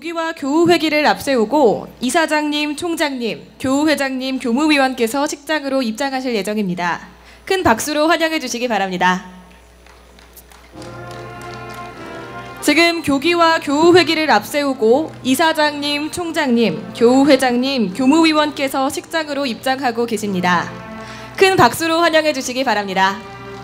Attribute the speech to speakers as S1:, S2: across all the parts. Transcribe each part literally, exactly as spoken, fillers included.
S1: 교기와 교우회기를 앞세우고 이사장님, 총장님, 교우회장님, 교무위원께서 식장으로 입장하실 예정입니다. 큰 박수로 환영해 주시기 바랍니다. 지금 교기와 교우회기를 앞세우고 이사장님, 총장님, 교우회장님, 교무위원께서 식장으로 입장하고 계십니다. 큰 박수로 환영해 주시기 바랍니다.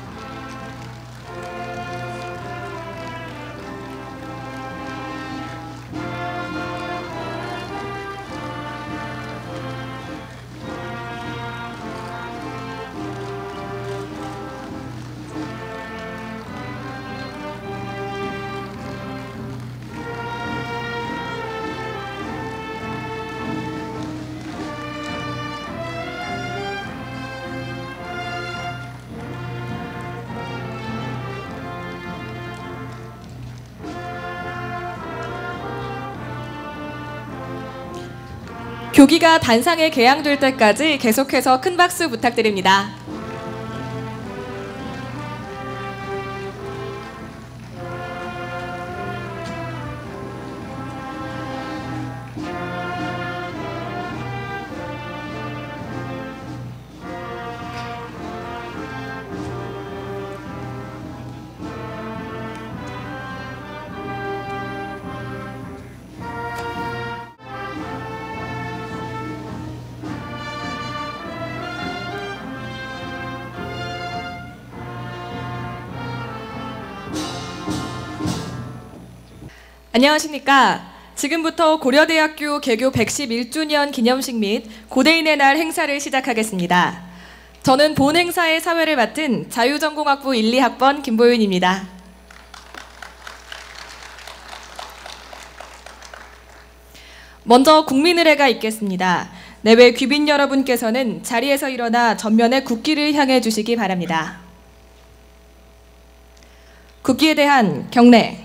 S1: 교기가 단상에 개양될 때까지 계속해서 큰 박수 부탁드립니다. 안녕하십니까. 지금부터 고려대학교 개교 백십일 주년 기념식 및 고대인의 날 행사를 시작하겠습니다. 저는 본 행사의 사회를 맡은 자유전공학부 일, 이 학번 김보윤입니다. 먼저 국민의례가 있겠습니다. 내외 귀빈 여러분께서는 자리에서 일어나 전면에 국기를 향해 주시기 바랍니다. 국기에 대한 경례.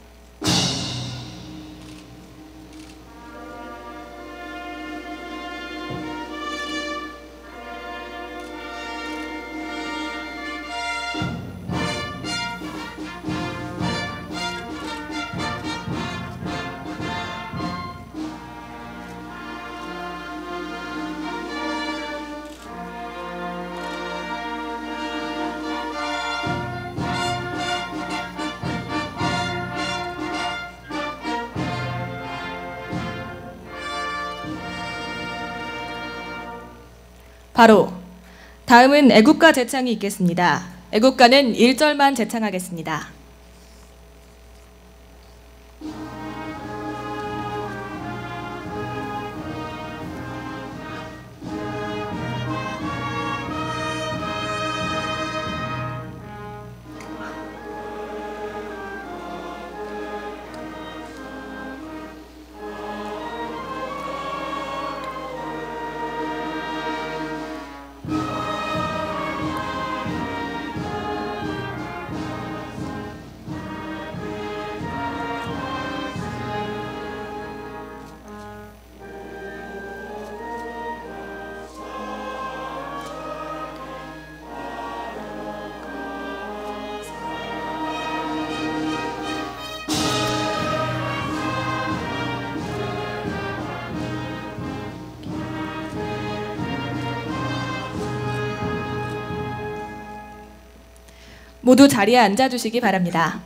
S1: 바로 다음은 애국가 제창이 있겠습니다. 애국가는 일 절만 제창하겠습니다. 모두 자리에 앉아주시기 바랍니다.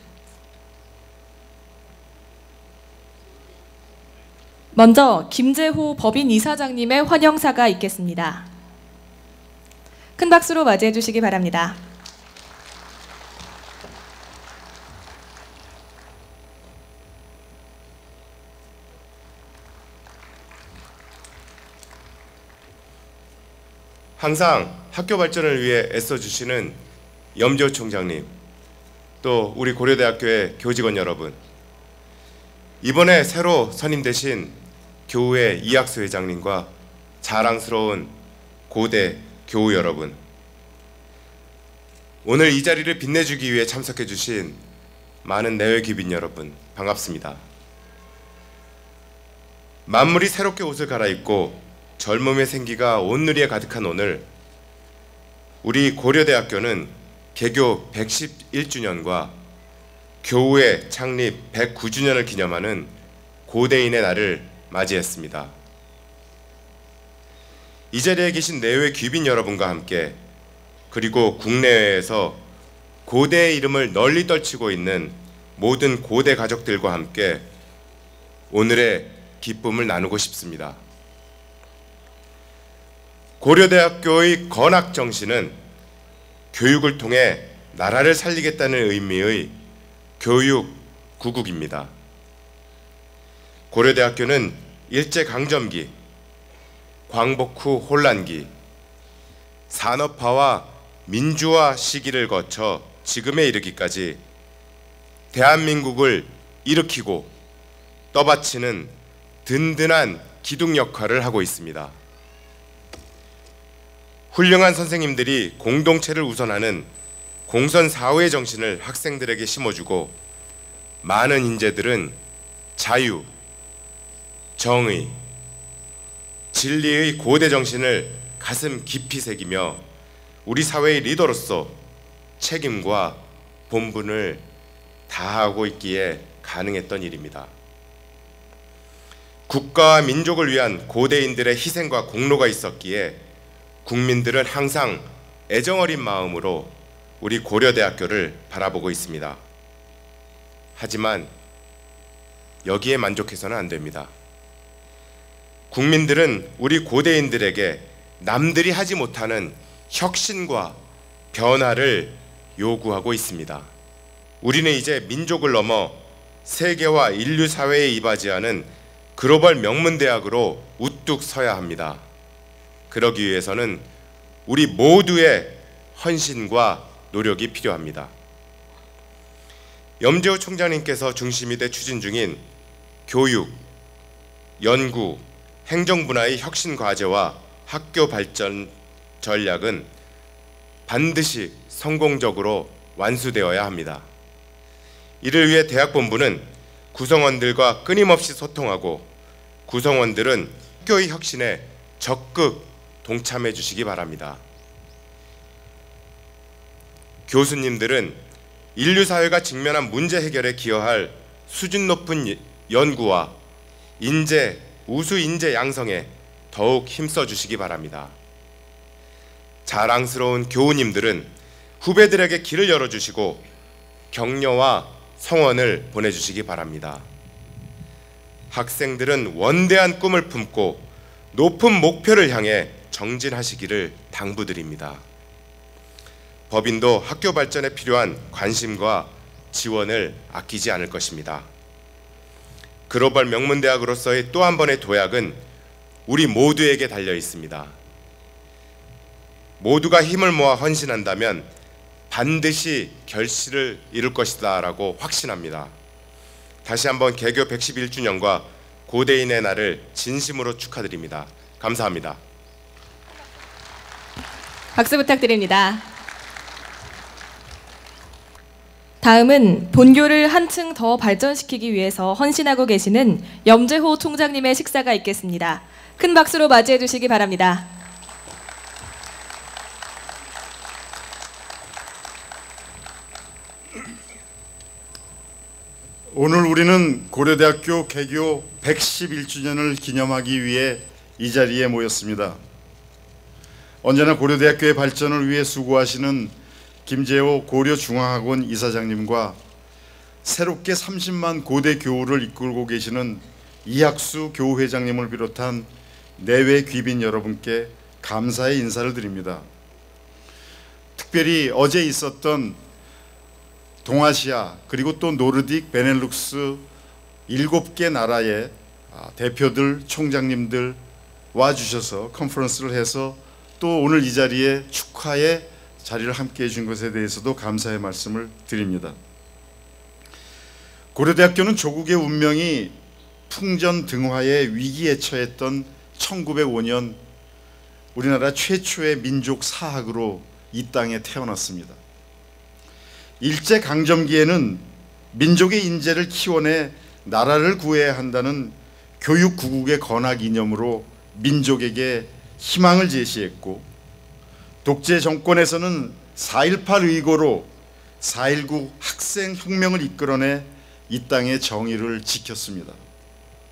S1: 먼저 김재호 법인 이사장님의 환영사가 있겠습니다. 큰 박수로 맞이해 주시기 바랍니다.
S2: 항상 학교 발전을 위해 애써주시는 염조 총장님, 또 우리 고려대학교의 교직원 여러분, 이번에 새로 선임되신 교우의 이학수 회장님과 자랑스러운 고대 교우 여러분, 오늘 이 자리를 빛내주기 위해 참석해 주신 많은 내외 귀빈 여러분, 반갑습니다. 만물이 새롭게 옷을 갈아입고 젊음의 생기가 온누리에 가득한 오늘, 우리 고려대학교는 개교 백십일 주년과 교우의 창립 백구 주년을 기념하는 고대인의 날을 맞이했습니다. 이 자리에 계신 내외 귀빈 여러분과 함께, 그리고 국내외에서 고대의 이름을 널리 떨치고 있는 모든 고대 가족들과 함께 오늘의 기쁨을 나누고 싶습니다. 고려대학교의 건학 정신은 교육을 통해 나라를 살리겠다는 의미의 교육 구국입니다. 고려대학교는 일제강점기, 광복 후 혼란기, 산업화와 민주화 시기를 거쳐 지금에 이르기까지 대한민국을 일으키고 떠받치는 든든한 기둥 역할을 하고 있습니다. 훌륭한 선생님들이 공동체를 우선하는 공선사회 정신을 학생들에게 심어주고, 많은 인재들은 자유, 정의, 진리의 고대 정신을 가슴 깊이 새기며 우리 사회의 리더로서 책임과 본분을 다하고 있기에 가능했던 일입니다. 국가와 민족을 위한 고대인들의 희생과 공로가 있었기에 국민들은 항상 애정어린 마음으로 우리 고려대학교를 바라보고 있습니다. 하지만 여기에 만족해서는 안 됩니다. 국민들은 우리 고대인들에게 남들이 하지 못하는 혁신과 변화를 요구하고 있습니다. 우리는 이제 민족을 넘어 세계와 인류 사회에 이바지하는 글로벌 명문대학으로 우뚝 서야 합니다. 그러기 위해서는 우리 모두의 헌신과 노력이 필요합니다. 염재호 총장님께서 중심이 돼 추진 중인 교육, 연구, 행정 분야의 혁신 과제와 학교 발전 전략은 반드시 성공적으로 완수되어야 합니다. 이를 위해 대학본부는 구성원들과 끊임없이 소통하고, 구성원들은 학교의 혁신에 적극 동참해 주시기 바랍니다. 교수님들은 인류 사회가 직면한 문제 해결에 기여할 수준 높은 연구와 인재, 우수 인재 양성에 더욱 힘써 주시기 바랍니다. 자랑스러운 교우님들은 후배들에게 길을 열어주시고 격려와 성원을 보내주시기 바랍니다. 학생들은 원대한 꿈을 품고 높은 목표를 향해 정진하시기를 당부드립니다. 법인도 학교 발전에 필요한 관심과 지원을 아끼지 않을 것입니다. 글로벌 명문대학으로서의 또 한 번의 도약은 우리 모두에게 달려 있습니다. 모두가 힘을 모아 헌신한다면 반드시 결실을 이룰 것이다 라고 확신합니다. 다시 한번 개교 백십일 주년과 고대인의 날을 진심으로 축하드립니다. 감사합니다.
S1: 박수 부탁드립니다. 다음은 본교를 한층 더 발전시키기 위해서 헌신하고 계시는 염재호 총장님의 식사가 있겠습니다. 큰 박수로 맞이해 주시기 바랍니다.
S3: 오늘 우리는 고려대학교 개교 백십일 주년을 기념하기 위해 이 자리에 모였습니다. 언제나 고려대학교의 발전을 위해 수고하시는 김재호 고려중앙학원 이사장님과 새롭게 삼십만 고대 교우를 이끌고 계시는 이학수 교우회장님을 비롯한 내외 귀빈 여러분께 감사의 인사를 드립니다. 특별히 어제 있었던 동아시아 그리고 또 노르딕, 베넬룩스 일곱 개 나라의 대표들, 총장님들 와주셔서 컨퍼런스를 해서 또 오늘 이 자리에 축하의 자리를 함께해 준 것에 대해서도 감사의 말씀을 드립니다. 고려대학교는 조국의 운명이 풍전등화의 위기에 처했던 천구백오 년 우리나라 최초의 민족 사학으로 이 땅에 태어났습니다. 일제강점기에는 민족의 인재를 키워내 나라를 구해야 한다는 교육구국의 건학 이념으로 민족에게 희망을 제시했고, 독재 정권에서는 사일팔 의거로 사일구 학생혁명을 이끌어내 이 땅의 정의를 지켰습니다.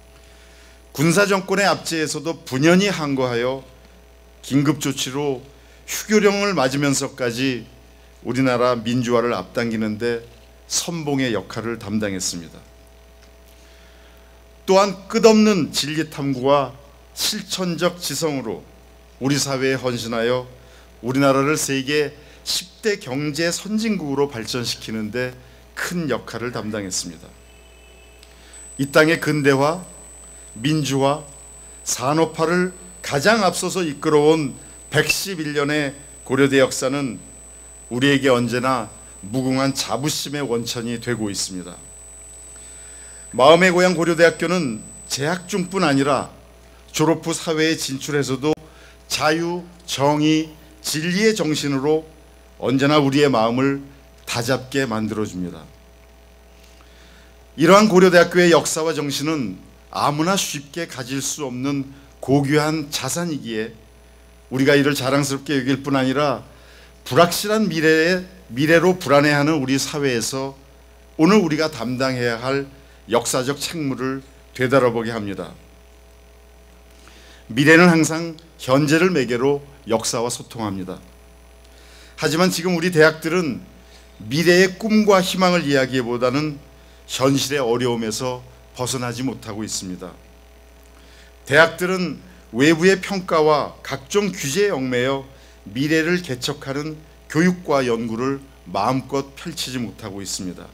S3: 군사정권의 압제에서도 분연히 항거하여 긴급조치로 휴교령을 맞으면서까지 우리나라 민주화를 앞당기는데 선봉의 역할을 담당했습니다. 또한 끝없는 진리탐구와 실천적 지성으로 우리 사회에 헌신하여 우리나라를 세계 십 대 경제 선진국으로 발전시키는데 큰 역할을 담당했습니다. 이 땅의 근대화, 민주화, 산업화를 가장 앞서서 이끌어온 백십일 년의 고려대 역사는 우리에게 언제나 무궁한 자부심의 원천이 되고 있습니다. 마음의 고향 고려대학교는 재학 중뿐 아니라 졸업 후 사회에 진출해서도 자유, 정의, 진리의 정신으로 언제나 우리의 마음을 다잡게 만들어줍니다. 이러한 고려대학교의 역사와 정신은 아무나 쉽게 가질 수 없는 고귀한 자산이기에 우리가 이를 자랑스럽게 여길 뿐 아니라 불확실한 미래에, 미래로 불안해하는 우리 사회에서 오늘 우리가 담당해야 할 역사적 책무를 되돌아보게 합니다. 미래는 항상 현재를 매개로 역사와 소통합니다. 하지만 지금 우리 대학들은 미래의 꿈과 희망을 이야기보다는 현실의 어려움에서 벗어나지 못하고 있습니다. 대학들은 외부의 평가와 각종 규제에 얽매여 미래를 개척하는 교육과 연구를 마음껏 펼치지 못하고 있습니다.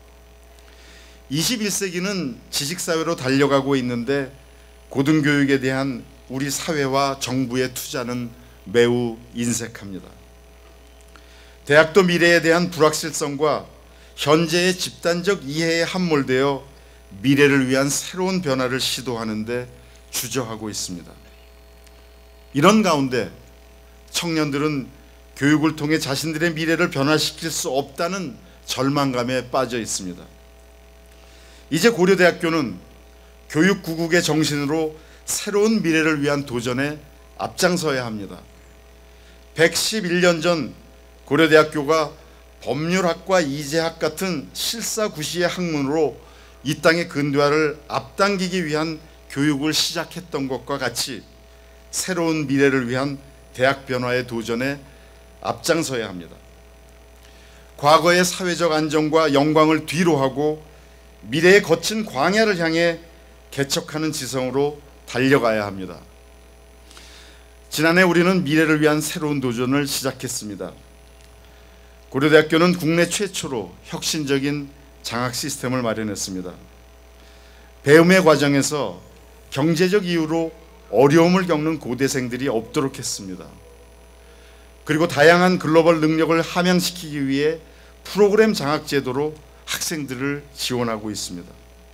S3: 이십일 세기는 지식사회로 달려가고 있는데 고등교육에 대한 우리 사회와 정부의 투자는 매우 인색합니다. 대학도 미래에 대한 불확실성과 현재의 집단적 이해에 함몰되어 미래를 위한 새로운 변화를 시도하는데 주저하고 있습니다. 이런 가운데 청년들은 교육을 통해 자신들의 미래를 변화시킬 수 없다는 절망감에 빠져 있습니다. 이제 고려대학교는 교육구국의 정신으로 새로운 미래를 위한 도전에 앞장서야 합니다. 백십일 년 전 고려대학교가 법률학과 이재학 같은 실사구시의 학문으로 이 땅의 근대화를 앞당기기 위한 교육을 시작했던 것과 같이 새로운 미래를 위한 대학 변화의 도전에 앞장서야 합니다. 과거의 사회적 안정과 영광을 뒤로하고 미래의 거친 광야를 향해 개척하는 지성으로 달려가야 합니다. 지난해 우리는 미래를 위한 새로운 도전을 시작했습니다. 고려대학교는 국내 최초로 혁신적인 장학 시스템을 마련했습니다. 배움의 과정에서 경제적 이유로 어려움을 겪는 고대생들이 없도록 했습니다. 그리고 다양한 글로벌 능력을 함양시키기 위해 프로그램 장학 제도로 학생들을 지원하고 있습니다.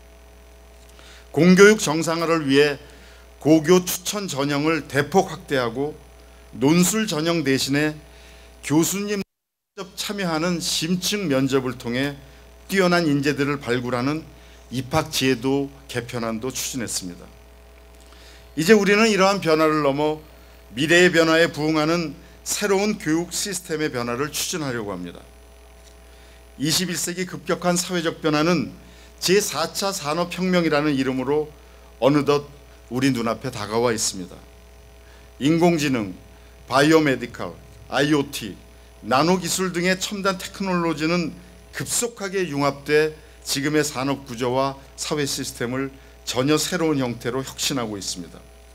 S3: 공교육 정상화를 위해 고교 추천 전형을 대폭 확대하고 논술 전형 대신에 교수님 직접 참여하는 심층 면접을 통해 뛰어난 인재들을 발굴하는 입학 제도 개편안도 추진했습니다. 이제 우리는 이러한 변화를 넘어 미래의 변화에 부응하는 새로운 교육 시스템의 변화를 추진하려고 합니다. 이십일 세기 급격한 사회적 변화는 제사 차 산업혁명이라는 이름으로 어느덧 우리 눈앞에 다가와 있습니다. 인공지능, 바이오메디컬, 아이오티, 나노기술 등의 첨단 테크놀로지는 급속하게 융합돼 지금의 산업 구조와 사회 시스템을 전혀 새로운 형태로 혁신하고 있습니다.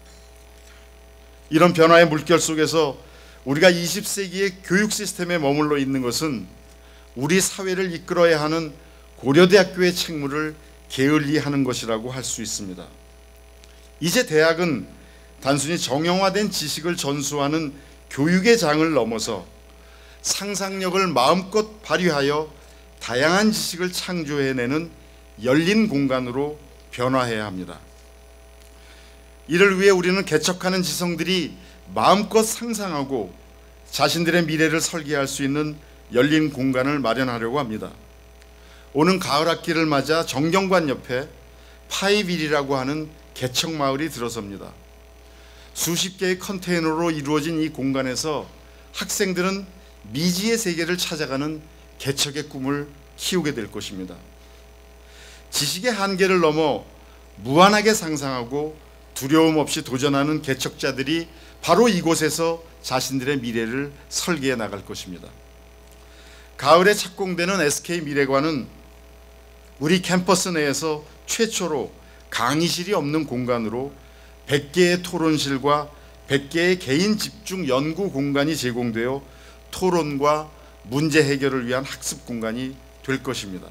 S3: 이런 변화의 물결 속에서 우리가 이십 세기의 교육 시스템에 머물러 있는 것은 우리 사회를 이끌어야 하는 고려대학교의 책무를 게을리하는 것이라고 할 수 있습니다. 이제 대학은 단순히 정형화된 지식을 전수하는 교육의 장을 넘어서 상상력을 마음껏 발휘하여 다양한 지식을 창조해내는 열린 공간으로 변화해야 합니다. 이를 위해 우리는 개척하는 지성들이 마음껏 상상하고 자신들의 미래를 설계할 수 있는 열린 공간을 마련하려고 합니다. 오는 가을 학기를 맞아 정경관 옆에 파이빌이라고 하는 개척마을이 들어섭니다. 수십 개의 컨테이너로 이루어진 이 공간에서 학생들은 미지의 세계를 찾아가는 개척의 꿈을 키우게 될 것입니다. 지식의 한계를 넘어 무한하게 상상하고 두려움 없이 도전하는 개척자들이 바로 이곳에서 자신들의 미래를 설계해 나갈 것입니다. 가을에 착공되는 에스케이 미래관은 우리 캠퍼스 내에서 최초로 강의실이 없는 공간으로 백 개의 토론실과 백 개의 개인 집중 연구 공간이 제공되어 토론과 문제 해결을 위한 학습 공간이 될 것입니다.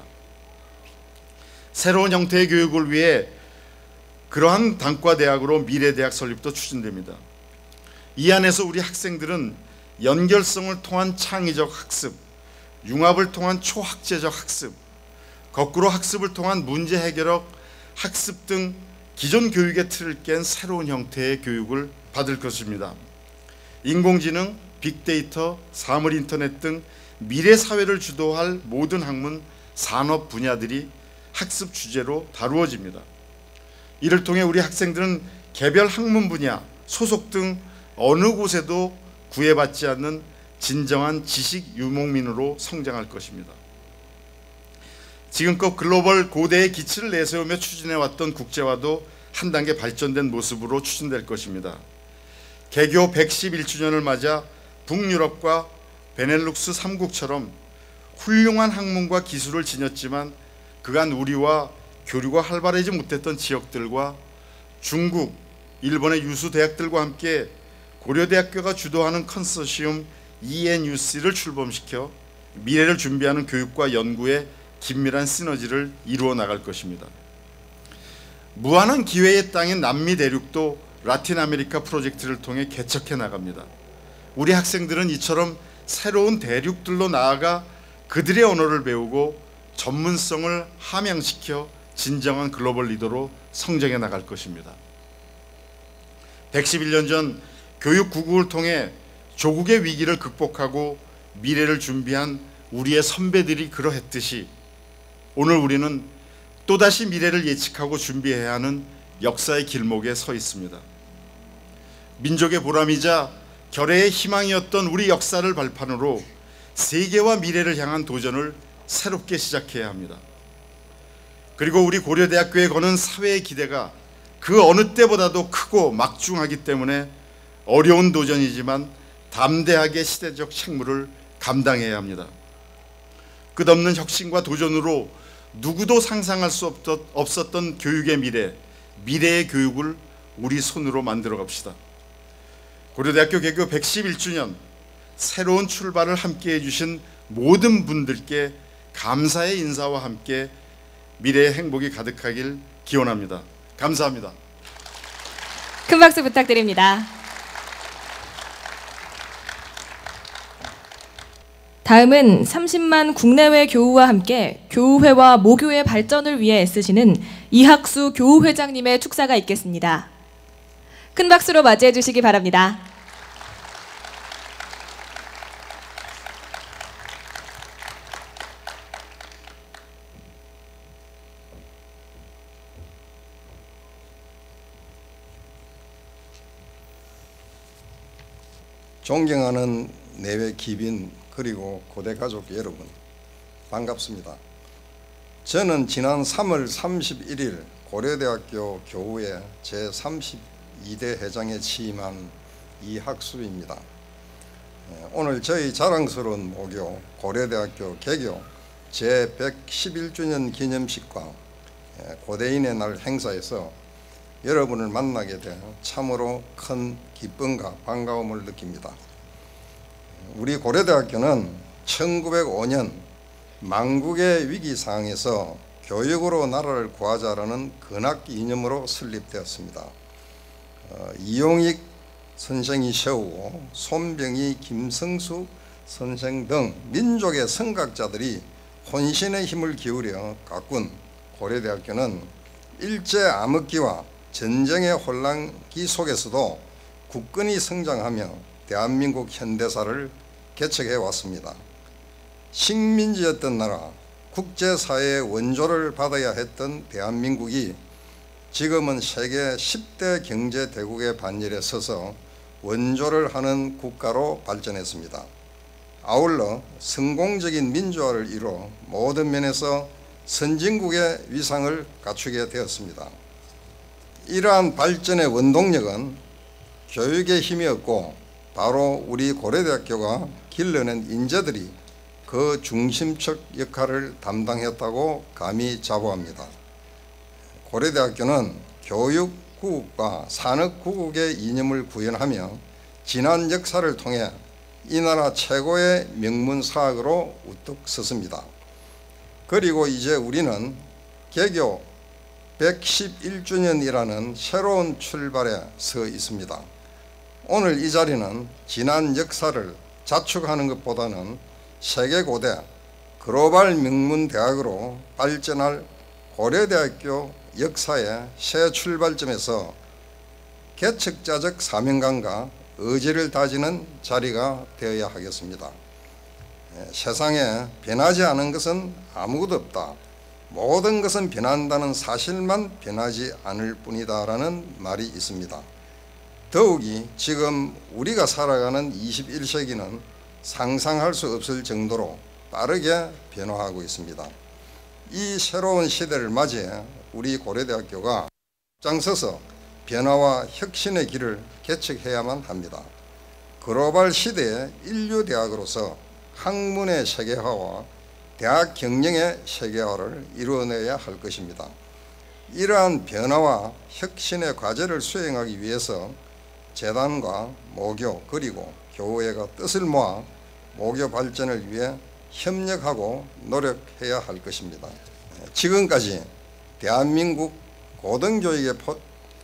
S3: 새로운 형태의 교육을 위해 그러한 단과대학으로 미래대학 설립도 추진됩니다. 이 안에서 우리 학생들은 연결성을 통한 창의적 학습, 융합을 통한 초학제적 학습, 거꾸로 학습을 통한 문제 해결력 학습 등 기존 교육의 틀을 깬 새로운 형태의 교육을 받을 것입니다. 인공지능, 빅데이터, 사물인터넷 등 미래 사회를 주도할 모든 학문, 산업 분야들이 학습 주제로 다루어집니다. 이를 통해 우리 학생들은 개별 학문 분야, 소속 등 어느 곳에도 구애받지 않는 진정한 지식 유목민으로 성장할 것입니다. 지금껏 글로벌 고대의 기치를 내세우며 추진해왔던 국제화도 한 단계 발전된 모습으로 추진될 것입니다. 개교 백십일 주년을 맞아 북유럽과 베넬룩스 삼 국처럼 훌륭한 학문과 기술을 지녔지만 그간 우리와 교류가 활발하지 못했던 지역들과 중국, 일본의 유수 대학들과 함께 고려대학교가 주도하는 컨소시엄 이엔유씨를 출범시켜 미래를 준비하는 교육과 연구의 긴밀한 시너지를 이루어 나갈 것입니다. 무한한 기회의 땅인 남미 대륙도 라틴 아메리카 프로젝트를 통해 개척해 나갑니다. 우리 학생들은 이처럼 새로운 대륙들로 나아가 그들의 언어를 배우고 전문성을 함양시켜 진정한 글로벌 리더로 성장해 나갈 것입니다. 백십일 년 전 교육 구국을 통해 조국의 위기를 극복하고 미래를 준비한 우리의 선배들이 그러했듯이 오늘 우리는 또다시 미래를 예측하고 준비해야 하는 역사의 길목에 서 있습니다. 민족의 보람이자 결의의 희망이었던 우리 역사를 발판으로 세계와 미래를 향한 도전을 새롭게 시작해야 합니다. 그리고 우리 고려대학교에 거는 사회의 기대가 그 어느 때보다도 크고 막중하기 때문에 어려운 도전이지만 담대하게 시대적 책무를 감당해야 합니다. 끝없는 혁신과 도전으로 누구도 상상할 수 없었던 교육의 미래, 미래의 교육을 우리 손으로 만들어 갑시다. 고려대학교 개교 백십일 주년 새로운 출발을 함께 해주신 모든 분들께 감사의 인사와 함께 미래의 행복이 가득하길 기원합니다. 감사합니다.
S1: 큰 박수 부탁드립니다. 다음은 삼십만 국내외 교우와 함께 교우회와 모교의 발전을 위해 애쓰시는 이학수 교우회장님의 축사가 있겠습니다. 큰 박수로 맞이해 주시기 바랍니다.
S4: 존경하는 내외 귀빈 그리고 고대 가족 여러분, 반갑습니다. 저는 지난 삼월 삼십일일 고려대학교 교우회 제삼십이 대 회장에 취임한 이학수입니다. 오늘 저희 자랑스러운 모교 고려대학교 개교 제백십일 주년 기념식과 고대인의 날 행사에서 여러분을 만나게 돼 참으로 큰 기쁨과 반가움을 느낍니다. 우리 고려대학교는 천구백오 년 망국의 위기 상황에서 교육으로 나라를 구하자라는 근학 이념으로 설립되었습니다. 어, 이용익 선생이 세우고 손병희, 김성수 선생 등 민족의 선각자들이 혼신의 힘을 기울여 가꾼 고려대학교는 일제 암흑기와 전쟁의 혼란기 속에서도 굳건히 성장하며 대한민국 현대사를 개척해 왔습니다. 식민지였던 나라, 국제사회의 원조를 받아야 했던 대한민국이 지금은 세계 십 대 경제대국의 반열에 서서 원조를 하는 국가로 발전했습니다. 아울러 성공적인 민주화를 이뤄 모든 면에서 선진국의 위상을 갖추게 되었습니다. 이러한 발전의 원동력은 교육의 힘이었고 바로 우리 고려대학교가 길러낸 인재들이 그 중심적 역할을 담당했다고 감히 자부합니다. 고려대학교는 교육구국과 산업구국의 이념을 구현하며 지난 역사를 통해 이 나라 최고의 명문사학으로 우뚝 섰습니다. 그리고 이제 우리는 개교 백십일 주년이라는 새로운 출발에 서 있습니다. 오늘 이 자리는 지난 역사를 자축하는 것보다는 세계고대 글로벌 명문대학으로 발전할 고려대학교 역사의 새 출발점에서 개척자적 사명감과 의지를 다지는 자리가 되어야 하겠습니다. 세상에 변하지 않은 것은 아무것도 없다. 모든 것은 변한다는 사실만 변하지 않을 뿐이다라는 말이 있습니다. 더욱이 지금 우리가 살아가는 이십일 세기는 상상할 수 없을 정도로 빠르게 변화하고 있습니다. 이 새로운 시대를 맞이해 우리 고려대학교가 앞장서서 변화와 혁신의 길을 개척해야만 합니다. 글로벌 시대의 인류대학으로서 학문의 세계화와 대학 경영의 세계화를 이루어내야 할 것입니다. 이러한 변화와 혁신의 과제를 수행하기 위해서 재단과 모교 그리고 교회가 뜻을 모아 모교 발전을 위해 협력하고 노력해야 할 것입니다. 지금까지 대한민국 고등교육의 포,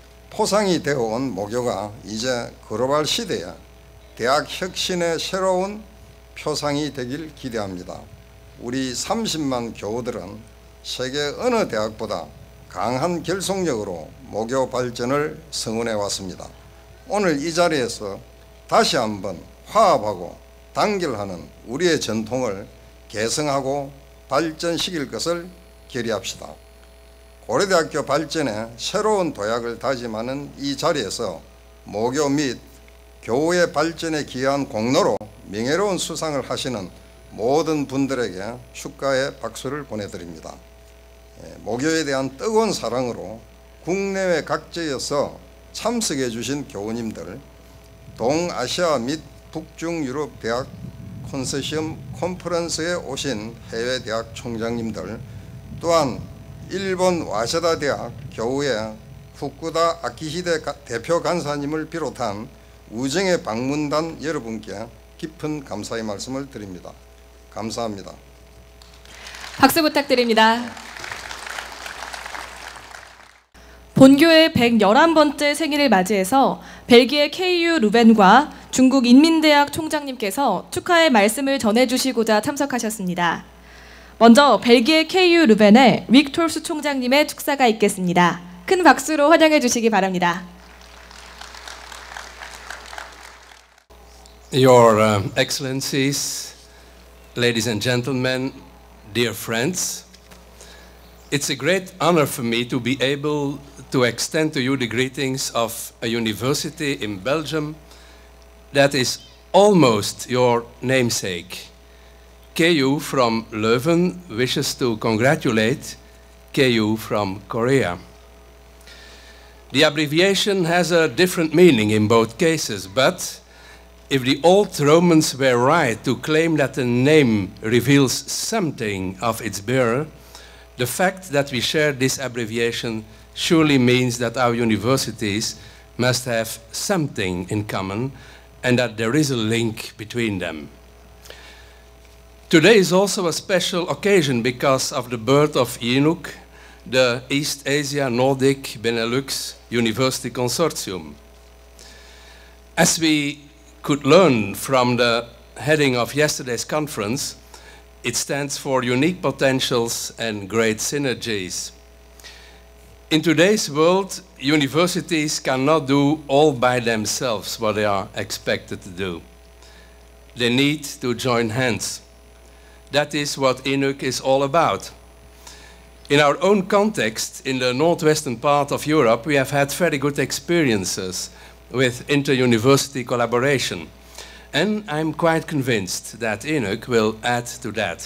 S4: 포상이 되어온 모교가 이제 글로벌 시대에 대학 혁신의 새로운 표상이 되길 기대합니다. 우리 삼십만 교우들은 세계 어느 대학보다 강한 결속력으로 모교 발전을 성원해 왔습니다. 오늘 이 자리에서 다시 한번 화합하고 단결하는 우리의 전통을 개성하고 발전시킬 것을 결의합시다. 고려대학교 발전에 새로운 도약을 다짐하는 이 자리에서 모교 및 교우의 발전에 기여한 공로로 명예로운 수상을 하시는 모든 분들에게 축하의 박수를 보내드립니다. 모교에 대한 뜨거운 사랑으로 국내외 각지에서 참석해 주신 교우님들, 동아시아 및 북중유럽 대학 컨소시엄 컨퍼런스에 오신 해외 대학 총장님들, 또한 일본 와세다 대학 교우의 후쿠다 아키히데 대표 간사님을 비롯한 우정의 방문단 여러분께 깊은 감사의 말씀을 드립니다. 감사합니다.
S1: 박수 부탁드립니다. 본교의 백십일 번째 생일을 맞이해서 벨기에 케이유 루벤과 중국 인민대학 총장님께서 축하의 말씀을 전해주시고자 참석하셨습니다. 먼저 벨기에 케이유 루벤의 빅톨스 총장님의 축사가 있겠습니다. 큰 박수로 환영해 주시기 바랍니다.
S5: Your uh, Excellencies, ladies and gentlemen, dear friends, it's a great honor for me to be able to extend to you the greetings of a university in Belgium that is almost your namesake. K U from Leuven wishes to congratulate K U from Korea. The abbreviation has a different meaning in both cases, but if the old Romans were right to claim that the name reveals something of its bearer, the fact that we share this abbreviation surely means that our universities must have something in common and that there is a link between them. Today is also a special occasion because of the birth of I N U C, the East Asia Nordic Benelux University Consortium. As we could learn from the heading of yesterday's conference, it stands for unique potentials and great synergies. In today's world, universities cannot do all by themselves what they are expected to do. They need to join hands. That is what I N U C is all about. In our own context, in the northwestern part of Europe, we have had very good experiences with inter-university collaboration. And I'm quite convinced that I N U C will add to that.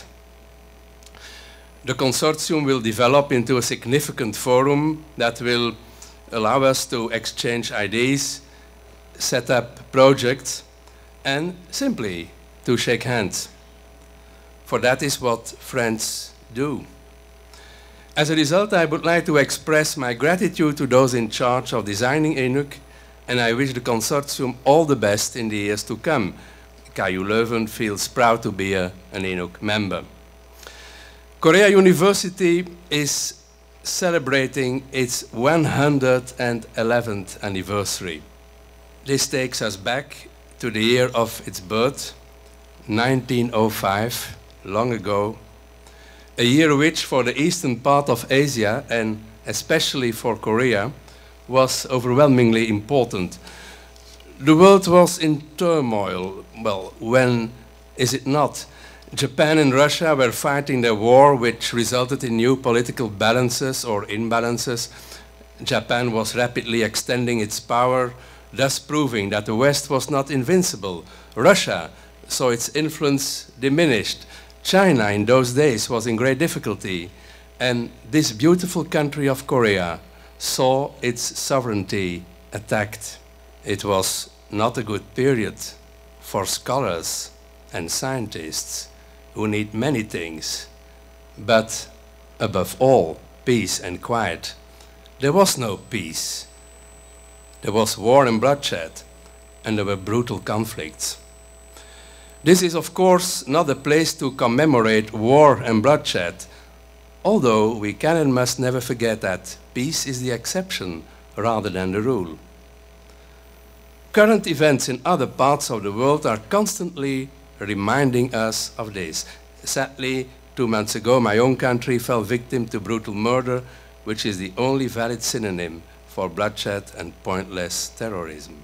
S5: The consortium will develop into a significant forum that will allow us to exchange ideas, set up projects, and simply to shake hands. For that is what friends do. As a result, I would like to express my gratitude to those in charge of designing E N U C, and I wish the consortium all the best in the years to come. K U Leuven feels proud to be a, an E N U C member. Korea University is celebrating its one hundred eleventh anniversary. This takes us back to the year of its birth, nineteen oh five, long ago, a year which for the eastern part of Asia, and especially for Korea, was overwhelmingly important. The world was in turmoil. Well, when is it not? Japan and Russia were fighting their war, which resulted in new political balances or imbalances. Japan was rapidly extending its power, thus proving that the West was not invincible. Russia saw its influence diminished. China in those days was in great difficulty. And this beautiful country of Korea saw its sovereignty attacked. It was not a good period for scholars and scientists who need many things, but above all, peace and quiet. There was no peace. There was war and bloodshed, and there were brutal conflicts. This is, of course, not a place to commemorate war and bloodshed, although we can and must never forget that peace is the exception rather than the rule. Current events in other parts of the world are constantly reminding us of this. Sadly, two months ago, my own country fell victim to brutal murder, which is the only valid synonym for bloodshed and pointless terrorism.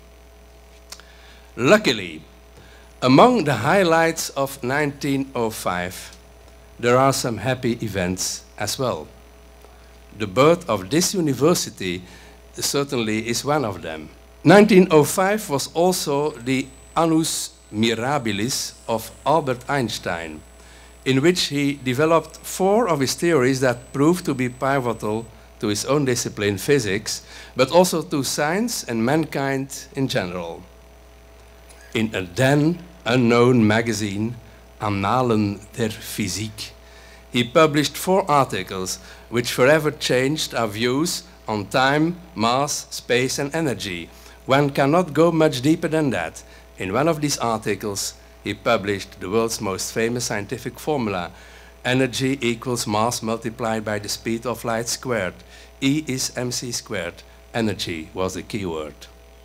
S5: Luckily, among the highlights of nineteen oh five, there are some happy events as well. The birth of this university certainly is one of them. nineteen oh five was also the annus mirabilis of Albert Einstein, in which he developed four of his theories that proved to be pivotal to his own discipline, physics, but also to science and mankind in general. In a then unknown magazine, Annalen der Physik, he published four articles which forever changed our views on time, mass, space, and energy. One cannot go much deeper than that. In one of these articles, he published the world's most famous scientific formula: energy equals mass multiplied by the speed of light squared. E is mc squared. Energy was the key word.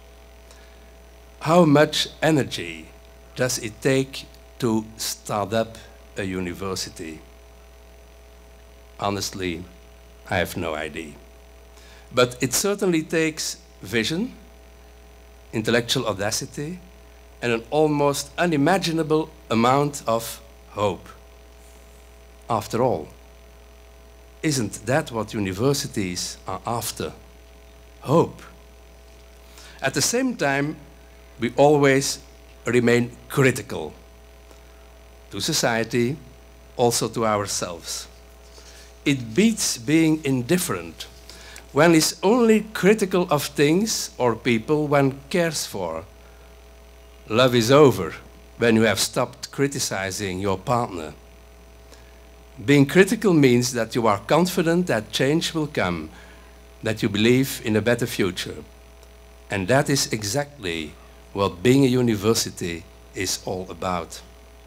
S5: How much energy does it take to start up a university? Honestly, I have no idea. But it certainly takes vision, intellectual audacity, and an almost unimaginable amount of hope. After all, isn't that what universities are after? Hope. At the same time, we always remain critical to society, also to ourselves. It beats being indifferent. One is only critical of things or people one cares for. Love is over when you have stopped criticizing your partner. Being critical means that you are confident that change will come, that you believe in a better future. And that is exactly what being a university is all about.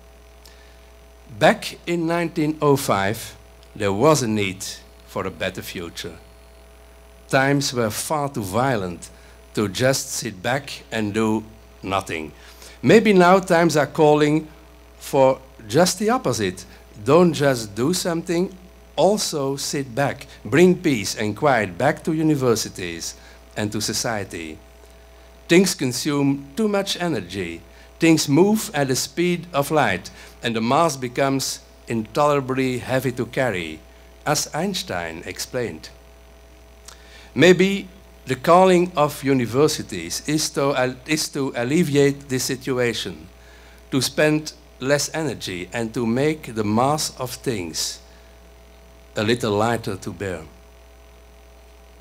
S5: Back in nineteen oh five, there was a need for a better future. Times were far too violent to just sit back and do nothing. Maybe now times are calling for just the opposite. Don't just do something, also sit back. Bring peace and quiet back to universities and to society. Things consume too much energy. Things move at the speed of light, and the mass becomes intolerably heavy to carry, as Einstein explained. Maybe the calling of universities is to, uh, is to alleviate this situation, to spend less energy and to make the mass of things a little lighter to bear.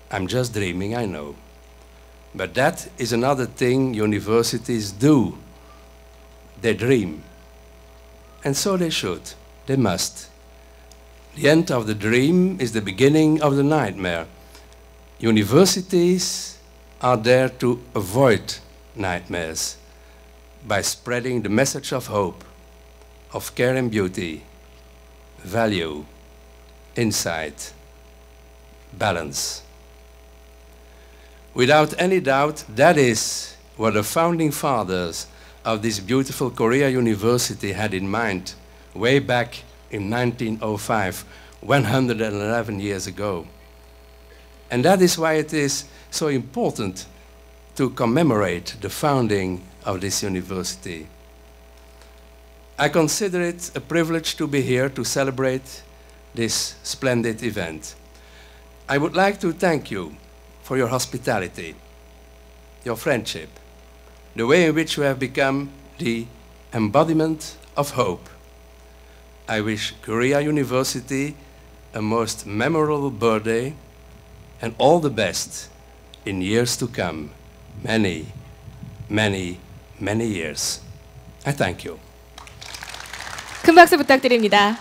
S5: I'm just dreaming, I know. But that is another thing universities do. They dream. And so they should. They must. The end of the dream is the beginning of the nightmare. Universities are there to avoid nightmares by spreading the message of hope, of care and beauty, value, insight, balance. Without any doubt, that is what the founding fathers of this beautiful Korea University had in mind way back in nineteen oh five, one hundred eleven years ago. And that is why it is so important to commemorate the founding of this university. I consider it a privilege to be here to celebrate this splendid event. I would like to thank you for your hospitality, your friendship, the way in which you have become the embodiment of hope. I wish Korea University a most memorable birthday and all the best in years to come. Many, many, many years. I thank you.
S1: 큰 박수 부탁드립니다.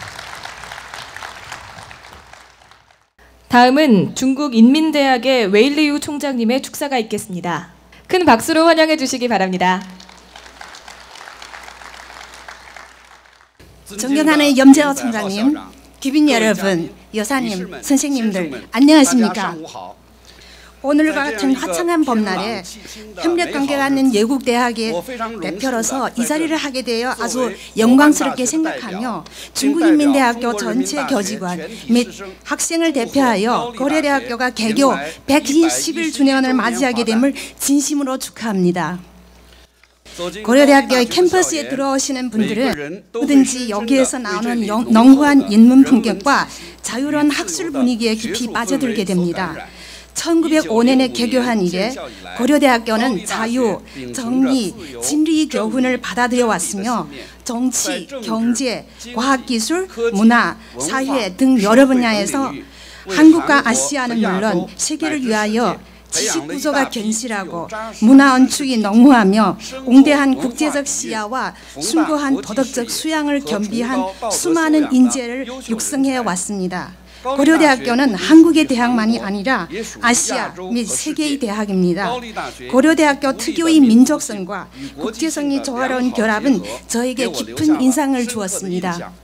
S1: 다음은 중국 인민대학의 웨일리우 총장님의 축사가 있겠습니다. 큰 박수로 환영해 주시기 바랍니다.
S6: 존경하는 염재호 총장님, 귀빈 여러분, 여사님, 선생님들 안녕하십니까? 오늘과 같은 화창한 봄날에 협력관계가 있는 외국 대학의 대표로서 이 자리를 하게 되어 아주 영광스럽게 생각하며 중국인민대학교 전체 교직원 및 학생을 대표하여 고려대학교가 개교 백이십일 주년을 맞이하게 됨을 진심으로 축하합니다. 고려대학교의 캠퍼스에 들어오시는 분들은 뭐든지 여기에서 나오는 농후한 인문 풍경과 자유로운 학술 분위기에 깊이 빠져들게 됩니다. 천구백오 년에 개교한 이래 고려대학교는 자유, 정의, 진리의 교훈을 받아들여 왔으며 정치, 경제, 과학기술, 문화, 사회 등 여러 분야에서 한국과 아시아는 물론 세계를 위하여 지식구조가 견실하고 문화 언축이 농후하며 웅대한 국제적 시야와 숭고한 도덕적 수양을 겸비한 수많은 인재를 육성해 왔습니다. 고려대학교는 한국의 대학만이 아니라 아시아 및 세계의 대학입니다. 고려대학교 특유의 민족성과 국제성이 조화로운 결합은 저에게 깊은 인상을 주었습니다.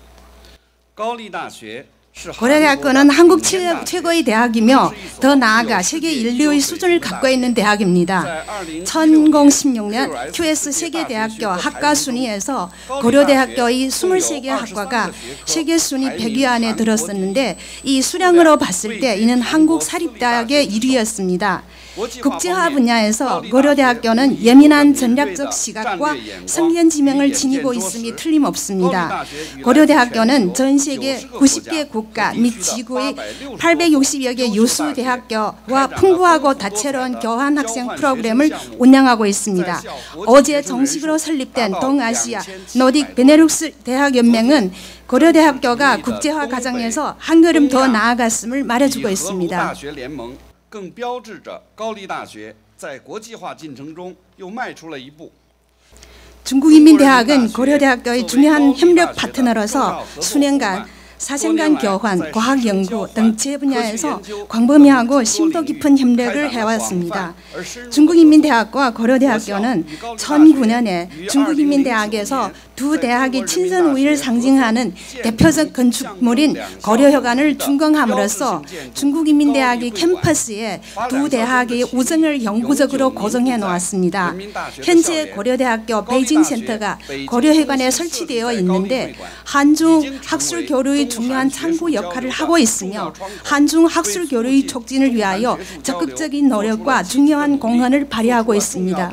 S6: 고려대학교는 한국 최고의 대학이며 더 나아가 세계 인류의 수준을 갖고 있는 대학입니다. 천십육 년 큐에스 세계대학교 학과 순위에서 고려대학교의 이십삼 개 학과가 세계 순위 백 위 안에 들었었는데 이 수량으로 봤을 때 이는 한국 사립대학의 일 위였습니다. 국제화 분야에서 고려대학교는 예민한 전략적 시각과 성견 지명을 지니고 있음이 틀림없습니다. 고려대학교는 전 세계 구십 개 국가 및 지구의 팔백육십여 개 유수 대학교와 풍부하고 다채로운 교환 학생 프로그램을 운영하고 있습니다. 어제 정식으로 설립된 동아시아 노딕 베네룩스 대학연맹은 고려대학교가 국제화 과정에서 한 걸음 더 나아갔음을 말해주고 있습니다.
S7: 更标志着高丽大学在国际化进程中又迈出了一步。
S6: 중국인민대학은 고려대학교의 중요한 협력 파트너로서 수년간 사생간 교환, 과학연구 등 제분야에서 광범위하고 심도 깊은 협력을 해왔습니다. 중국인민대학과 고려대학교는 천구 년에 중국인민대학에서 두 대학의 친선 우위를 상징하는 대표적 건축물인 고려회관을 준공함으로써 중국인민대학의 캠퍼스에 두 대학의 우정을 영구적으로 고정해 놓았습니다. 현재 고려대학교 베이징 센터가 고려회관에 설치되어 있는데 한중 학술 교류의 중요한 창구 역할을 하고 있으며 한중 학술 교류의 촉진을 위하여 적극적인 노력과 중요한 공헌을 발휘하고 있습니다.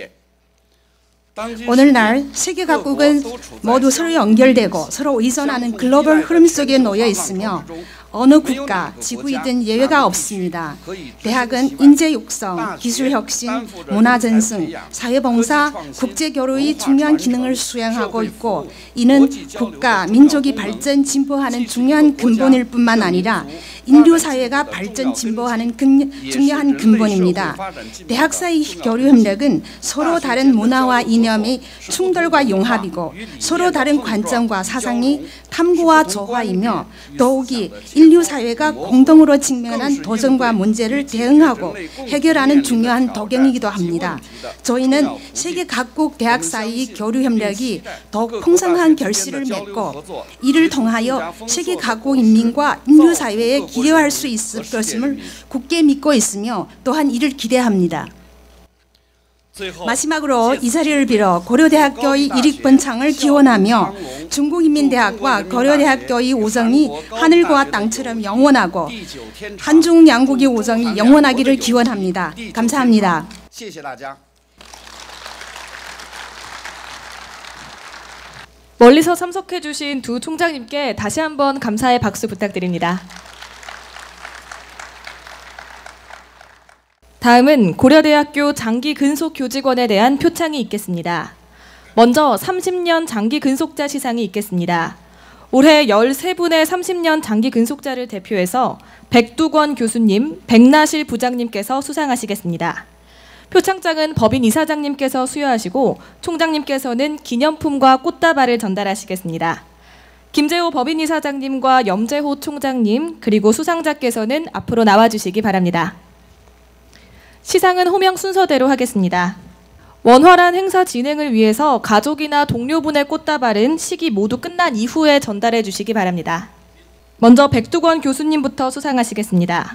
S6: 오늘날 세계 각국은 모두 서로 연결되고 서로 의존하는 글로벌 흐름 속에 놓여 있으며 어느 국가, 지구이든 예외가 없습니다. 대학은 인재 육성, 기술 혁신, 문화 전승, 사회봉사, 국제 교류의 중요한 기능을 수행하고 있고, 이는 국가, 민족이 발전, 진보하는 중요한 근본일 뿐만 아니라 인류 사회가 발전, 진보하는 근, 중요한 근본입니다. 대학 사이 교류 협력은 서로 다른 문화와 이념의 충돌과 융합이고, 서로 다른 관점과 사상이 탐구와 조화이며, 더욱이 인류 사회가 공동으로 직면한 도전과 문제를 대응하고 해결하는 중요한 도경이기도 합니다. 저희는 세계 각국 대학 사이 교류 협력이 더욱 풍성한 결실을 맺고, 이를 통하여 세계 각국 인민과 인류 사회에 기여할 수 있을 것임을 굳게 믿고 있으며, 또한 이를 기대합니다. 마지막으로 이 자리를 빌어 고려대학교의 일익번창을 기원하며 중국인민대학과 고려대학교의 우정이 하늘과 땅처럼 영원하고 한중 양국의 우정이 영원하기를 기원합니다. 감사합니다.
S1: 멀리서 참석해 주신 두 총장님께 다시 한번 감사의 박수 부탁드립니다. 다음은 고려대학교 장기근속교직원에 대한 표창이 있겠습니다. 먼저 삼십 년 장기근속자 시상이 있겠습니다. 올해 열세 분의 삼십 년 장기근속자를 대표해서 백두권 교수님, 백나실 부장님께서 수상하시겠습니다. 표창장은 법인 이사장님께서 수여하시고 총장님께서는 기념품과 꽃다발을 전달하시겠습니다. 김재호 법인 이사장님과 염재호 총장님, 그리고 수상자께서는 앞으로 나와주시기 바랍니다. 시상은 호명 순서대로 하겠습니다. 원활한 행사 진행을 위해서 가족이나 동료분의 꽃다발은 시기 모두 끝난 이후에 전달해 주시기 바랍니다. 먼저 백두권 교수님부터 수상하시겠습니다.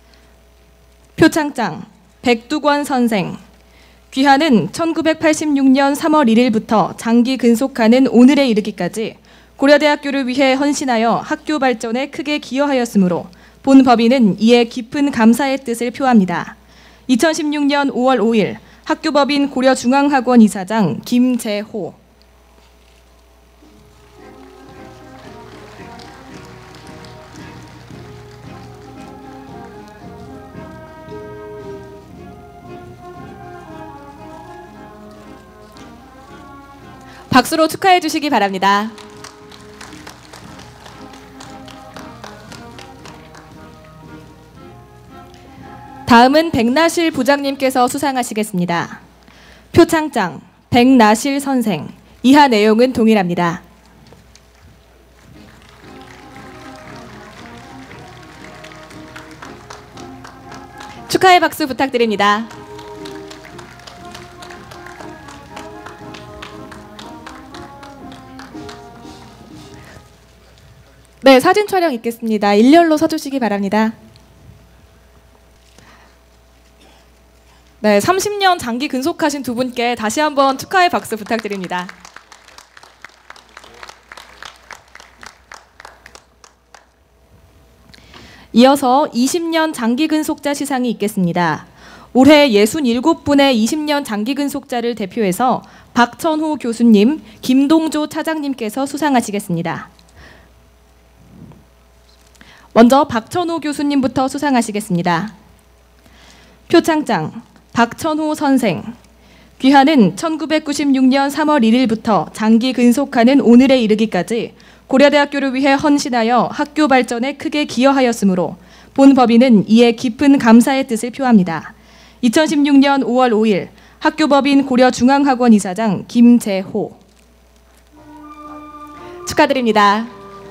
S1: 표창장 백두권 선생. 귀하는 천구백팔십육 년 삼월 일일부터 장기 근속하는 오늘에 이르기까지 고려대학교를 위해 헌신하여 학교 발전에 크게 기여하였으므로 본 법인은 이에 깊은 감사의 뜻을 표합니다. 이천십육 년 오월 오일 학교법인 고려중앙학원 이사장 김재호. 박수로 축하해 주시기 바랍니다. 다음은 백나실 부장님께서 수상하시겠습니다. 표창장 백나실 선생. 이하 내용은 동일합니다. 축하의 박수 부탁드립니다. 네, 사진 촬영 있겠습니다. 일렬로 서주시기 바랍니다. 네, 삼십 년 장기 근속하신 두 분께 다시 한번 축하의 박수 부탁드립니다. 이어서 이십 년 장기 근속자 시상이 있겠습니다. 올해 육십칠 분의 이십 년 장기 근속자를 대표해서 박천호 교수님, 김동조 차장님께서 수상하시겠습니다. 먼저 박천호 교수님부터 수상하시겠습니다. 표창장 박천호 선생. 귀하는 천구백구십육 년 삼월 일일부터 장기 근속하는 오늘에 이르기까지 고려대학교를 위해 헌신하여 학교 발전에 크게 기여하였으므로 본 법인은 이에 깊은 감사의 뜻을 표합니다. 이천십육 년 오월 오일 학교법인 고려중앙학원 이사장 김재호. 축하드립니다.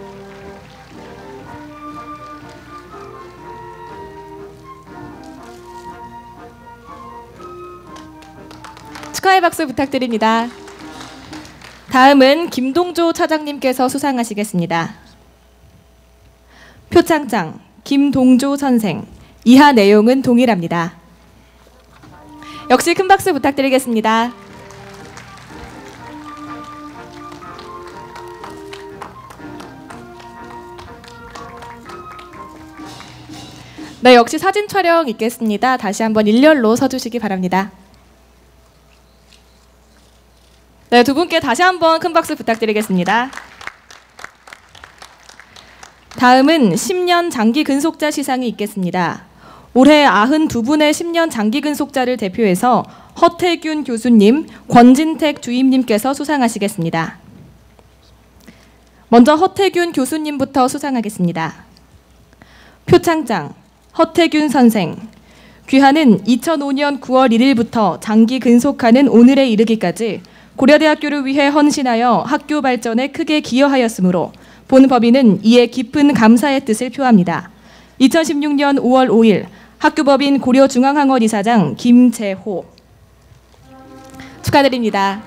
S1: 축하의 박수 부탁드립니다. 다음은 김동조 차장님께서 수상하시겠습니다. 표창장 김동조 선생. 이하 내용은 동일합니다. 역시 큰 박수 부탁드리겠습니다. 네, 역시 사진 촬영 있겠습니다. 다시 한번 일렬로 서주시기 바랍니다. 네, 두 분께 다시 한번 큰 박수 부탁드리겠습니다. 다음은 십 년 장기 근속자 시상이 있겠습니다. 올해 구십이 분의 십 년 장기 근속자를 대표해서 허태균 교수님, 권진택 주임님께서 수상하시겠습니다. 먼저 허태균 교수님부터 수상하겠습니다. 표창장 허태균 선생. 귀하는 이천오 년 구월 일일부터 장기 근속하는 오늘에 이르기까지 고려대학교를 위해 헌신하여 학교 발전에 크게 기여하였으므로 본 법인은 이에 깊은 감사의 뜻을 표합니다. 이천십육 년 오월 오일 학교법인 고려중앙학원 이사장 김재호. 축하드립니다.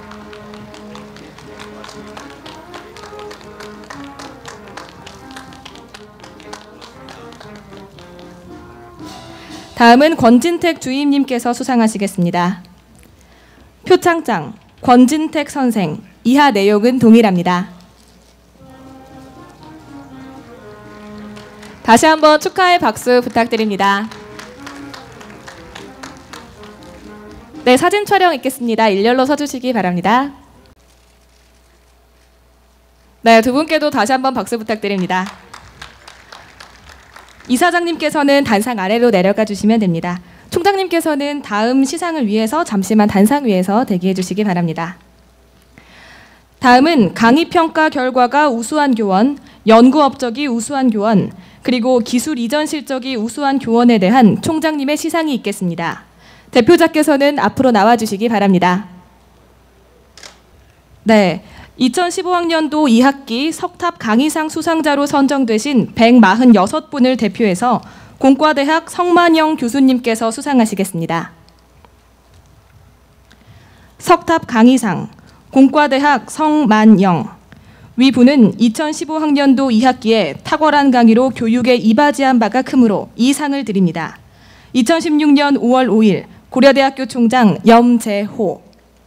S1: 다음은 권진택 주임님께서 수상하시겠습니다. 표창장 권진택 선생. 이하 내용은 동일합니다. 다시 한번 축하의 박수 부탁드립니다. 네, 사진 촬영 있겠습니다. 일렬로 서주시기 바랍니다. 네, 두 분께도 다시 한번 박수 부탁드립니다. 이사장님께서는 단상 아래로 내려가 주시면 됩니다. 총장님께서는 다음 시상을 위해서 잠시만 단상 위에서 대기해 주시기 바랍니다. 다음은 강의평가 결과가 우수한 교원, 연구업적이 우수한 교원, 그리고 기술 이전 실적이 우수한 교원에 대한 총장님의 시상이 있겠습니다. 대표자께서는 앞으로 나와주시기 바랍니다. 네, 이천십오 학년도 이 학기 석탑 강의상 수상자로 선정되신 백사십육 분을 대표해서 공과대학 성만영 교수님께서 수상하시겠습니다. 석탑 강의상 공과대학 성만영. 위 분은 이천십오 학년도 이 학기에 탁월한 강의로 교육에 이바지한 바가 크므로 이 상을 드립니다. 이천십육 년 오월 오일 고려대학교 총장 염재호.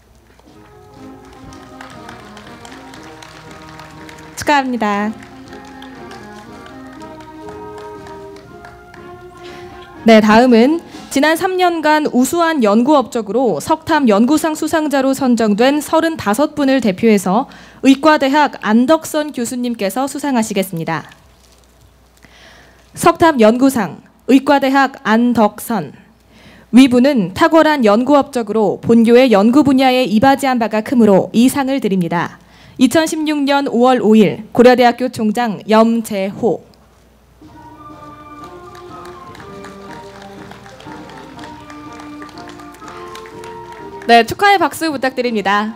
S1: 축하합니다. 네, 다음은 지난 삼 년간 우수한 연구 업적으로 석탑 연구상 수상자로 선정된 서른다섯 분을 대표해서 의과대학 안덕선 교수님께서 수상하시겠습니다. 석탑 연구상 의과대학 안덕선. 위분은 탁월한 연구 업적으로 본교의 연구 분야에 이바지한 바가 크므로 이 상을 드립니다. 이천십육 년 오월 오일 고려대학교 총장 염재호. 네, 축하의 박수 부탁드립니다.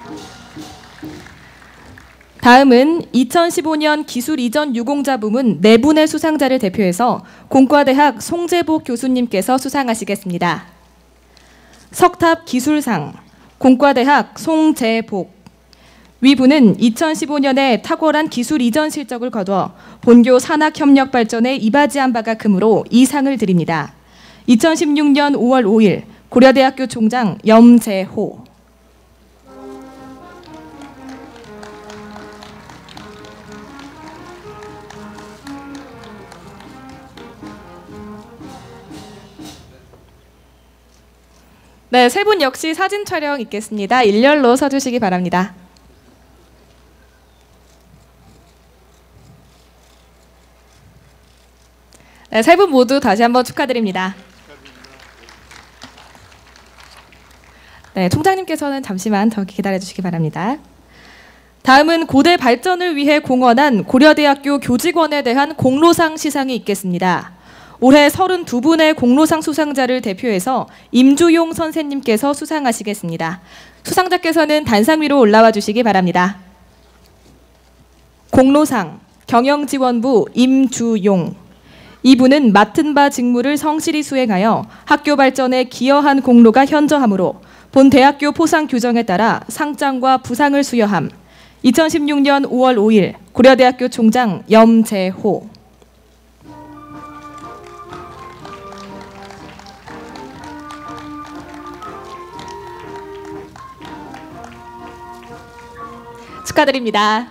S1: 다음은 이천십오 년 기술 이전 유공자 부문 네 분의 수상자를 대표해서 공과대학 송재복 교수님께서 수상하시겠습니다. 석탑 기술상 공과대학 송재복. 위분은 이천십오 년에 탁월한 기술 이전 실적을 거둬 본교 산학 협력 발전에 이바지한 바가 크므로 이 상을 드립니다. 이천십육 년 오월 오일 고려대학교 총장 염재호. 네, 세 분 역시 사진 촬영 있겠습니다. 일렬로 서주시기 바랍니다. 네, 세 분 모두 다시 한번 축하드립니다. 네, 총장님께서는 잠시만 더 기다려주시기 바랍니다. 다음은 고대 발전을 위해 공헌한 고려대학교 교직원에 대한 공로상 시상이 있겠습니다. 올해 서른두 분의 공로상 수상자를 대표해서 임주용 선생님께서 수상하시겠습니다. 수상자께서는 단상 위로 올라와 주시기 바랍니다. 공로상 경영지원부 임주용. 이분은 맡은 바 직무를 성실히 수행하여 학교 발전에 기여한 공로가 현저하므로 본 대학교 포상 규정에 따라 상장과 부상을 수여함. 이천십육 년 오월 오일 고려대학교 총장 염재호. 축하드립니다.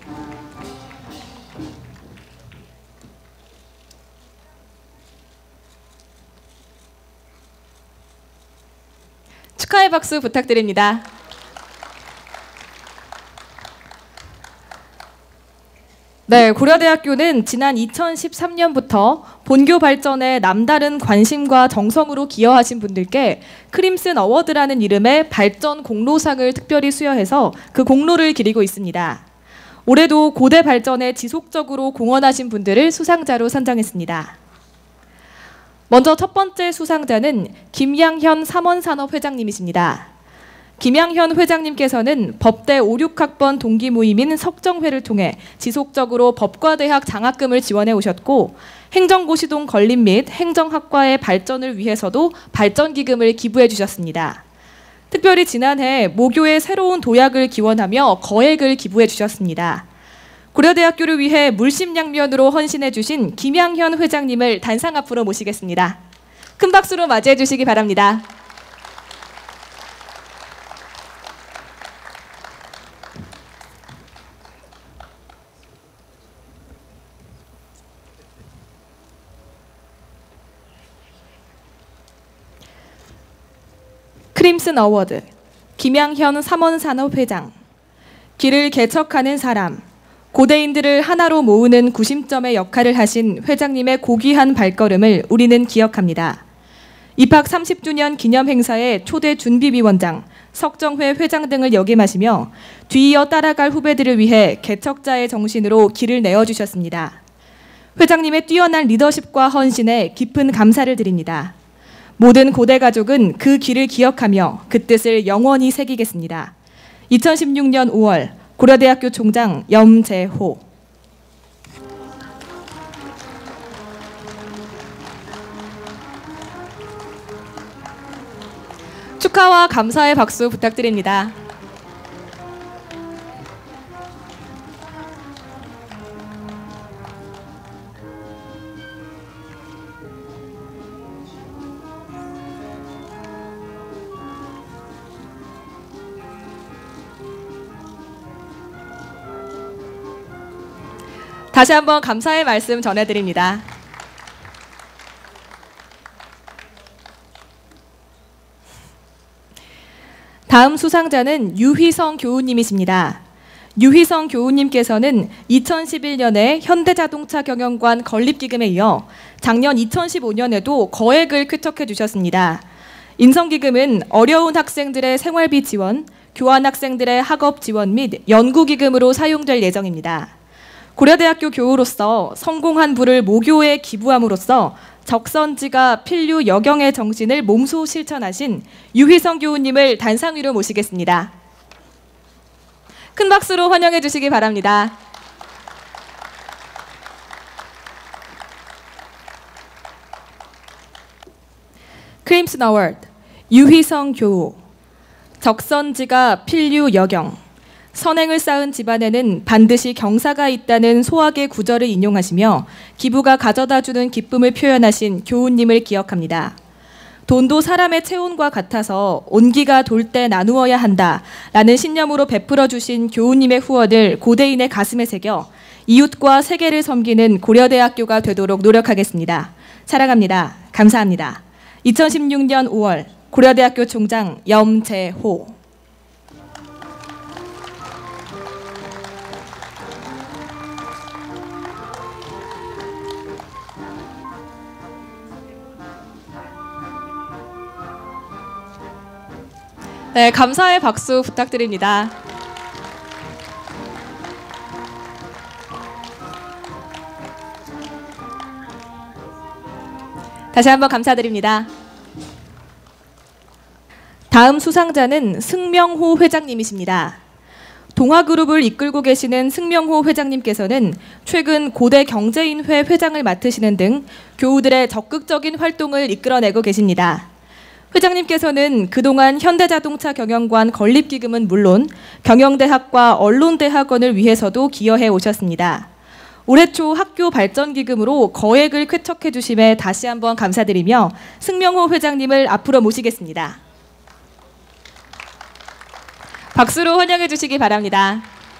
S1: 축하의 박수 부탁드립니다. 네, 고려대학교는 지난 이천십삼 년부터 본교 발전에 남다른 관심과 정성으로 기여하신 분들께 크림슨 어워드라는 이름의 발전 공로상을 특별히 수여해서 그 공로를 기리고 있습니다. 올해도 고대 발전에 지속적으로 공헌하신 분들을 수상자로 선정했습니다. 먼저 첫 번째 수상자는 김양현 삼원산업회장님이십니다. 김양현 회장님께서는 법대 오, 육 학번 동기 모임인 석정회를 통해 지속적으로 법과대학 장학금을 지원해 오셨고 행정고시동 건립 및 행정학과의 발전을 위해서도 발전기금을 기부해 주셨습니다. 특별히 지난해 모교의 새로운 도약을 기원하며 거액을 기부해 주셨습니다. 고려대학교를 위해 물심양면으로 헌신해 주신 김양현 회장님을 단상 앞으로 모시겠습니다. 큰 박수로 맞이해 주시기 바랍니다. 크림슨 어워드, 김양현 삼원산업회장. 길을 개척하는 사람, 고대인들을 하나로 모으는 구심점의 역할을 하신 회장님의 고귀한 발걸음을 우리는 기억합니다. 입학 삼십 주년 기념 행사의 초대 준비위원장, 석정회 회장 등을 역임하시며 뒤이어 따라갈 후배들을 위해 개척자의 정신으로 길을 내어주셨습니다. 회장님의 뛰어난 리더십과 헌신에 깊은 감사를 드립니다. 모든 고대 가족은 그 길을 기억하며 그 뜻을 영원히 새기겠습니다. 이천십육 년 오월 고려대학교 총장 염재호. 축하와 감사의 박수 부탁드립니다. 다시 한번 감사의 말씀 전해드립니다. 다음 수상자는 유희성 교우님이십니다. 유희성 교우님께서는 이천십일 년에 현대자동차 경영관 건립기금에 이어 작년 이천십오 년에도 거액을 쾌척해 주셨습니다. 인성기금은 어려운 학생들의 생활비 지원, 교환학생들의 학업 지원 및 연구기금으로 사용될 예정입니다. 고려대학교 교우로서 성공한 부를 모교에 기부함으로써 적선지가 필류 여경의 정신을 몸소 실천하신 유희성 교우님을 단상 위로 모시겠습니다. 큰 박수로 환영해 주시기 바랍니다. 크림슨 어워드, 유희성 교우. 적선지가 필류 여경. 선행을 쌓은 집안에는 반드시 경사가 있다는 소학의 구절을 인용하시며 기부가 가져다주는 기쁨을 표현하신 교우님을 기억합니다. 돈도 사람의 체온과 같아서 온기가 돌 때 나누어야 한다라는 신념으로 베풀어 주신 교우님의 후원을 고대인의 가슴에 새겨 이웃과 세계를 섬기는 고려대학교가 되도록 노력하겠습니다. 사랑합니다. 감사합니다. 이천십육 년 오월 고려대학교 총장 염재호. 네, 감사의 박수 부탁드립니다. 다시 한번 감사드립니다. 다음 수상자는 승명호 회장님이십니다. 동화그룹을 이끌고 계시는 승명호 회장님께서는 최근 고대 경제인회 회장을 맡으시는 등 교우들의 적극적인 활동을 이끌어내고 계십니다. 회장님께서는 그동안 현대자동차 경영관 건립기금은 물론 경영대학과 언론대학원을 위해서도 기여해 오셨습니다. 올해 초 학교 발전기금으로 거액을 쾌척해 주심에 다시 한번 감사드리며 승명호 회장님을 앞으로 모시겠습니다. 박수로 환영해 주시기 바랍니다.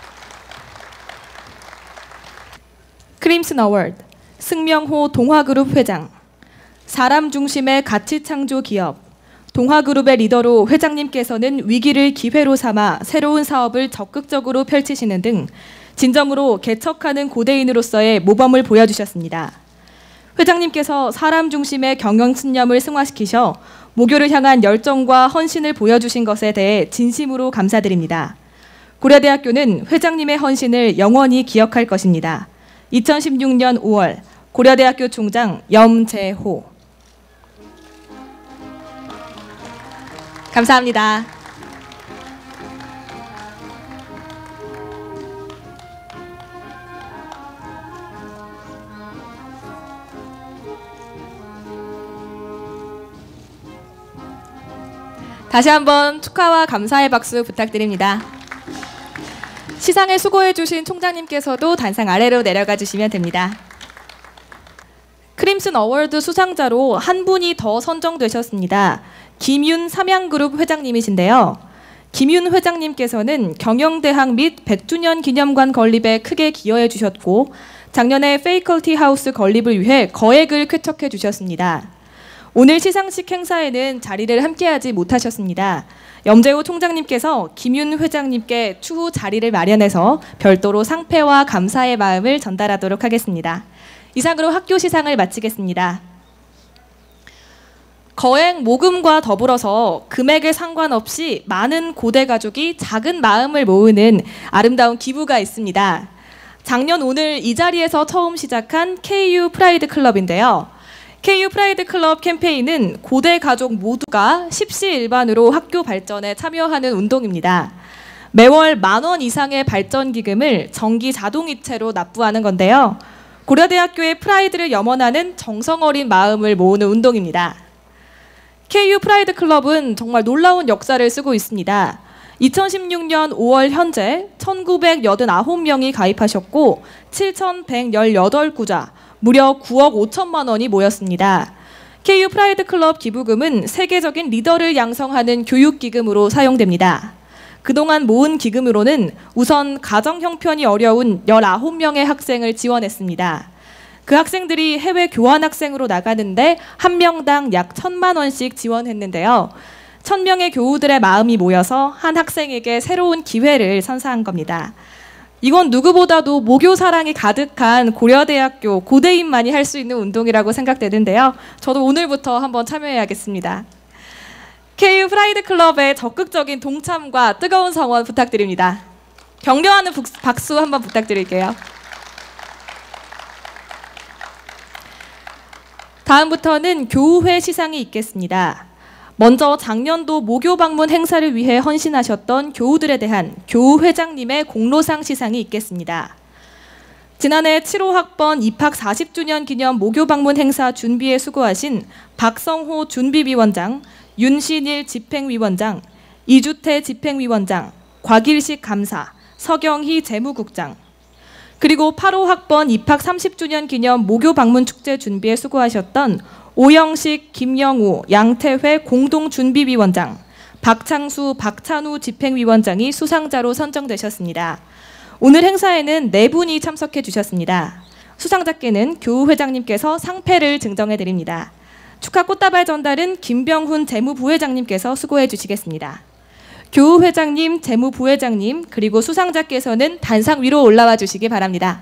S1: 크림슨 어워드, 승명호 동화그룹 회장. 사람 중심의 가치 창조 기업. 동화그룹의 리더로 회장님께서는 위기를 기회로 삼아 새로운 사업을 적극적으로 펼치시는 등 진정으로 개척하는 고대인으로서의 모범을 보여주셨습니다. 회장님께서 사람 중심의 경영신념을 승화시키셔 모교를 향한 열정과 헌신을 보여주신 것에 대해 진심으로 감사드립니다. 고려대학교는 회장님의 헌신을 영원히 기억할 것입니다. 이천십육 년 오월 고려대학교 총장 염재호. 감사합니다. 다시 한번 축하와 감사의 박수 부탁드립니다. 시상에 수고해 주신 총장님께서도 단상 아래로 내려가 주시면 됩니다. 크림슨 어워드 수상자로 한 분이 더 선정되셨습니다. 김윤 삼양그룹 회장님이신데요. 김윤 회장님께서는 경영대학 및 백 주년 기념관 건립에 크게 기여해 주셨고 작년에 페이컬티 하우스 건립을 위해 거액을 쾌척해 주셨습니다. 오늘 시상식 행사에는 자리를 함께하지 못하셨습니다. 염재호 총장님께서 김윤 회장님께 추후 자리를 마련해서 별도로 상패와 감사의 마음을 전달하도록 하겠습니다. 이상으로 학교 시상을 마치겠습니다. 거액 모금과 더불어서 금액에 상관없이 많은 고대 가족이 작은 마음을 모으는 아름다운 기부가 있습니다. 작년 오늘 이 자리에서 처음 시작한 케이유 프라이드 클럽인데요. 케이유 프라이드 클럽 캠페인은 고대 가족 모두가 십시일반으로 학교 발전에 참여하는 운동입니다. 매월 만 원 이상의 발전 기금을 정기 자동이체로 납부하는 건데요. 고려대학교의 프라이드를 염원하는 정성 어린 마음을 모으는 운동입니다. 케이유 프라이드 클럽은 정말 놀라운 역사를 쓰고 있습니다. 이천십육 년 오월 현재 천구백팔십구 명이 가입하셨고 칠천백십팔 구자, 무려 구억 오천만 원이 모였습니다. 케이유 프라이드 클럽 기부금은 세계적인 리더를 양성하는 교육기금으로 사용됩니다. 그동안 모은 기금으로는 우선 가정 형편이 어려운 열아홉 명의 학생을 지원했습니다. 그 학생들이 해외 교환학생으로 나가는데 한 명당 약 천만 원씩 지원했는데요. 천 명의 교우들의 마음이 모여서 한 학생에게 새로운 기회를 선사한 겁니다. 이건 누구보다도 모교 사랑이 가득한 고려대학교 고대인만이 할 수 있는 운동이라고 생각되는데요. 저도 오늘부터 한번 참여해야겠습니다. 케이유 프라이드 클럽의 적극적인 동참과 뜨거운 성원 부탁드립니다. 격려하는 박수 한번 부탁드릴게요. 다음부터는 교우회 시상이 있겠습니다. 먼저 작년도 모교 방문 행사를 위해 헌신하셨던 교우들에 대한 교우회장님의 공로상 시상이 있겠습니다. 지난해 칠호 학번 입학 사십 주년 기념 모교 방문 행사 준비에 수고하신 박성호 준비위원장, 윤신일 집행위원장, 이주태 집행위원장, 곽일식 감사, 서경희 재무국장, 그리고 팔호 학번 입학 삼십 주년 기념 모교 방문 축제 준비에 수고하셨던 오영식, 김영우, 양태회 공동준비위원장, 박창수, 박찬우 집행위원장이 수상자로 선정되셨습니다. 오늘 행사에는 네 분이 참석해 주셨습니다. 수상자께는 교우회장님께서 상패를 증정해 드립니다. 축하 꽃다발 전달은 김병훈 재무부회장님께서 수고해 주시겠습니다. 교우회장님, 재무부회장님, 그리고 수상자께서는 단상 위로 올라와 주시기 바랍니다.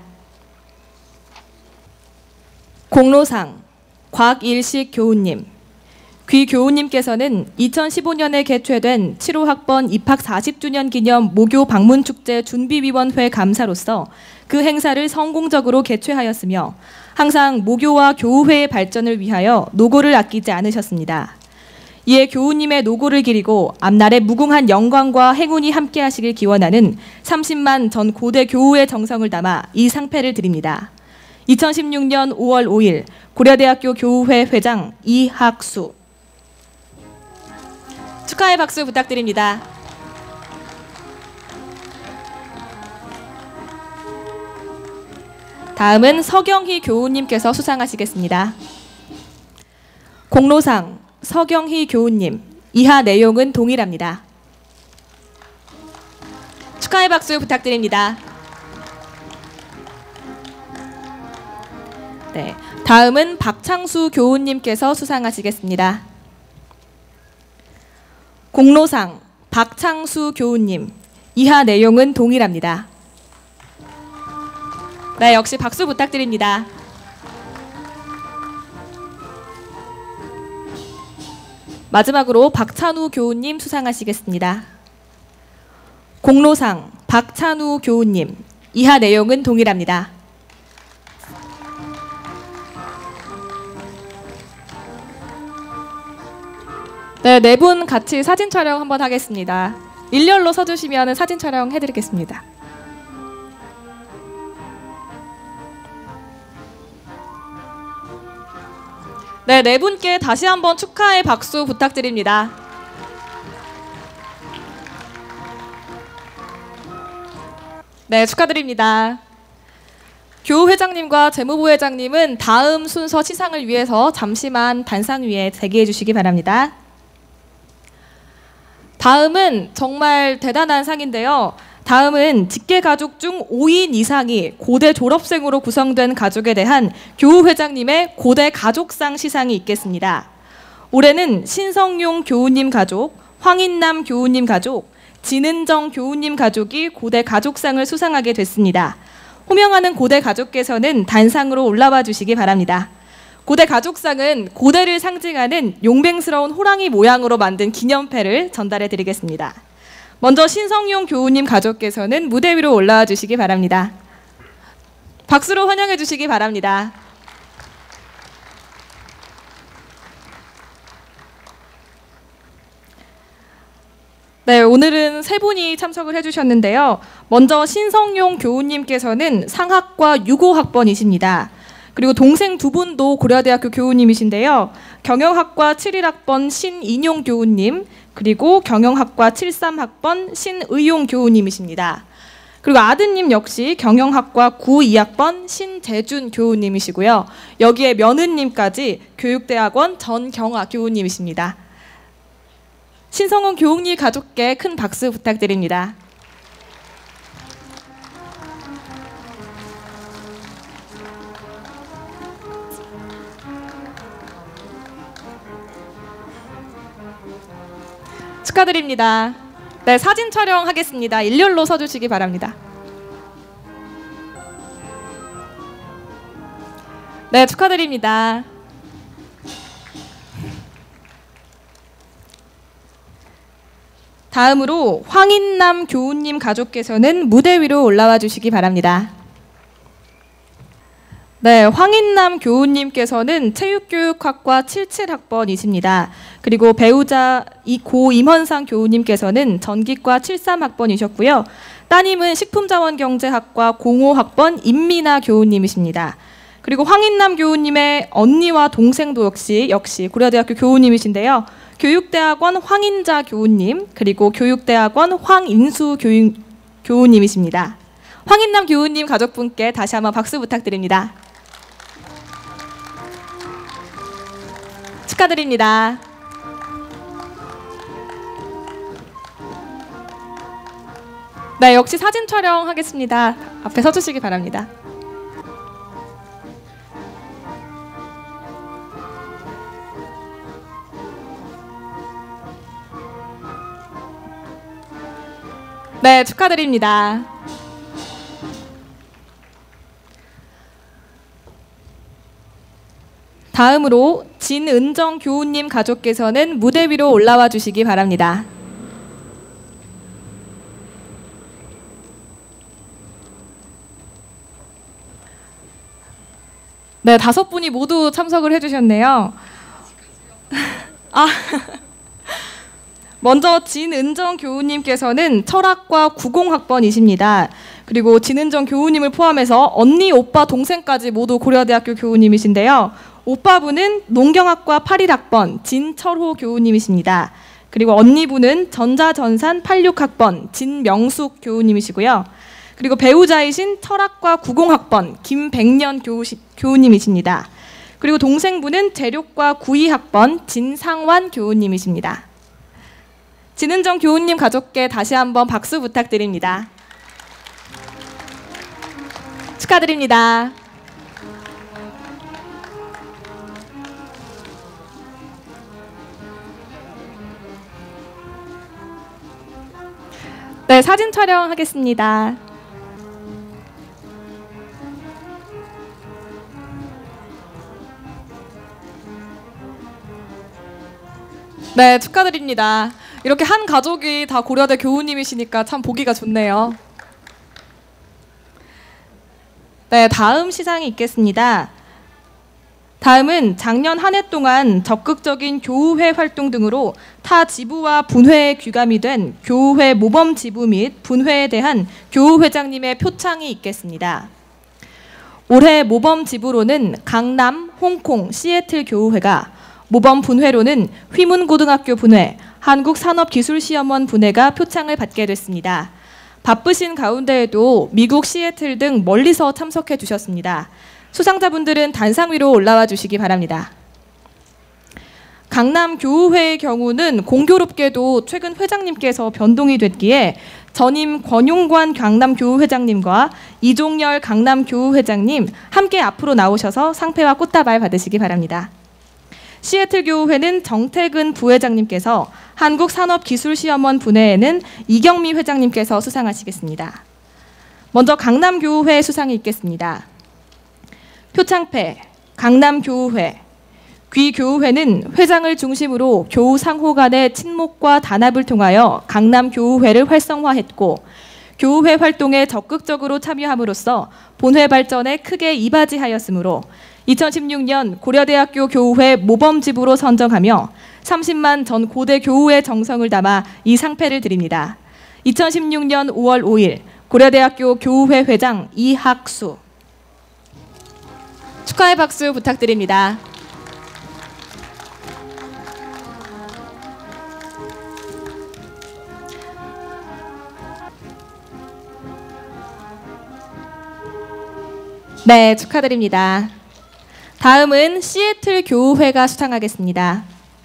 S1: 공로상 곽일식 교우님. 귀 교우님께서는 이천십오 년에 개최된 칠호 학번 입학 사십 주년 기념 모교 방문축제 준비위원회 감사로서 그 행사를 성공적으로 개최하였으며 항상 모교와 교우회의 발전을 위하여 노고를 아끼지 않으셨습니다. 이에 교우님의 노고를 기리고 앞날에 무궁한 영광과 행운이 함께하시길 기원하는 삼십만 전 고대 교우의 정성을 담아 이 상패를 드립니다. 이천십육 년 오월 오일 고려대학교 교우회 회장 이학수. 축하의 박수 부탁드립니다. 다음은 서경희 교우님께서 수상하시겠습니다. 공로상 서경희 교우님. 이하 내용은 동일합니다. 축하의 박수 부탁드립니다. 네, 다음은 박창수 교우님께서 수상하시겠습니다. 공로상 박창수 교우님. 이하 내용은 동일합니다. 네, 역시 박수 부탁드립니다. 마지막으로 박찬우 교우님 수상하시겠습니다. 공로상 박찬우 교우님, 이하 내용은 동일합니다. 네, 네 분 같이 사진 촬영 한번 하겠습니다. 일렬로 서주시면 사진 촬영 해드리겠습니다. 네, 네 분께 다시 한번 축하의 박수 부탁드립니다. 네, 축하드립니다. 교우 회장님과 재무부 회장님은 다음 순서 시상을 위해서 잠시만 단상 위에 대기해 주시기 바랍니다. 다음은 정말 대단한 상인데요. 다음은 직계가족 중 오 인 이상이 고대 졸업생으로 구성된 가족에 대한 교우 회장님의 고대 가족상 시상이 있겠습니다. 올해는 신성용 교우님 가족, 황인남 교우님 가족, 진은정 교우님 가족이 고대 가족상을 수상하게 됐습니다. 호명하는 고대 가족께서는 단상으로 올라와 주시기 바랍니다. 고대 가족상은 고대를 상징하는 용맹스러운 호랑이 모양으로 만든 기념패를 전달해 드리겠습니다. 먼저 신성용 교우님 가족께서는 무대 위로 올라와 주시기 바랍니다. 박수로 환영해 주시기 바랍니다. 네, 오늘은 세 분이 참석을 해주셨는데요. 먼저 신성용 교우님께서는 상학과 육 호 학번이십니다. 그리고 동생 두 분도 고려대학교 교우님이신데요. 경영학과 칠 일 학번 신인용 교우님, 그리고 경영학과 칠십삼 학번 신의용 교우님이십니다. 그리고 아드님 역시 경영학과 구십이 학번 신재준 교우님이시고요. 여기에 며느님까지 교육대학원 전경아 교우님이십니다. 신성원 교우님 가족께 큰 박수 부탁드립니다. 축하드립니다. 네, 사진 촬영하겠습니다. 일렬로 서주시기 바랍니다. 네, 축하드립니다. 다음으로 황인남 교우님 가족께서는 무대 위로 올라와 주시기 바랍니다. 네, 황인남 교우님께서는 체육교육학과 칠십칠 학번이십니다. 그리고 배우자 고 임헌상 교우님께서는 전기과 칠십삼 학번이셨고요. 따님은 식품자원경제학과 공오 학번 임미나 교우님이십니다. 그리고 황인남 교우님의 언니와 동생도 역시 역시 고려대학교 교우님이신데요. 교육대학원 황인자 교우님, 그리고 교육대학원 황인수 교육, 교우님이십니다. 황인남 교우님 가족분께 다시 한번 박수 부탁드립니다. 축하드립니다. 네, 역시 사진 촬영하겠습니다. 앞에 서주시기 바랍니다. 네, 축하드립니다. 다음으로 진은정 교우님 가족께서는 무대 위로 올라와 주시기 바랍니다. 네, 다섯 분이 모두 참석을 해주셨네요. 아, 먼저 진은정 교우님께서는 철학과 구십 학번이십니다. 그리고 진은정 교우님을 포함해서 언니, 오빠, 동생까지 모두 고려대학교 교우님이신데요. 오빠분은 농경학과 팔 일 학번 진철호 교우님이십니다. 그리고 언니분은 전자전산 팔십육 학번 진명숙 교우님이시고요. 그리고 배우자이신 철학과 구십 학번 김백년 교우시, 교우님이십니다. 그리고 동생분은 재료과 구십이 학번 진상환 교우님이십니다. 진은정 교우님 가족께 다시 한번 박수 부탁드립니다. 축하드립니다. 네, 사진 촬영하겠습니다. 네, 축하드립니다. 이렇게 한 가족이 다 고려대 교우님이시니까 참 보기가 좋네요. 네, 다음 시상이 있겠습니다. 다음은 작년 한 해 동안 적극적인 교우회 활동 등으로 타 지부와 분회에 귀감이 된 교우회 모범 지부 및 분회에 대한 교우회장님의 표창이 있겠습니다. 올해 모범 지부로는 강남, 홍콩, 시애틀 교우회가, 모범 분회로는 휘문고등학교 분회, 한국산업기술시험원 분회가 표창을 받게 됐습니다. 바쁘신 가운데에도 미국 시애틀 등 멀리서 참석해 주셨습니다. 수상자분들은 단상 위로 올라와 주시기 바랍니다. 강남 교우회의 경우는 공교롭게도 최근 회장님께서 변동이 됐기에 전임 권용관 강남 교우회장님과 이종열 강남 교우회장님 함께 앞으로 나오셔서 상패와 꽃다발 받으시기 바랍니다. 시애틀 교우회는 정태근 부회장님께서, 한국산업기술시험원 분회에는 이경미 회장님께서 수상하시겠습니다. 먼저 강남 교우회 수상이 있겠습니다. 표창패 강남 교우회. 귀 교우회는 회장을 중심으로 교우 상호 간의 친목과 단합을 통하여 강남 교우회를 활성화했고, 교우회 활동에 적극적으로 참여함으로써 본회 발전에 크게 이바지하였으므로 이천십육 년 고려대학교 교우회 모범지부로 선정하며 삼십만 전 고대 교우의 정성을 담아 이 상패를 드립니다. 이천십육 년 오월 오일 고려대학교 교우회 회장 이학수. 축하의 박수 부탁드립니다. 네, 축하드립니다. 다음은 시애틀 교우회가 수상하겠습니다.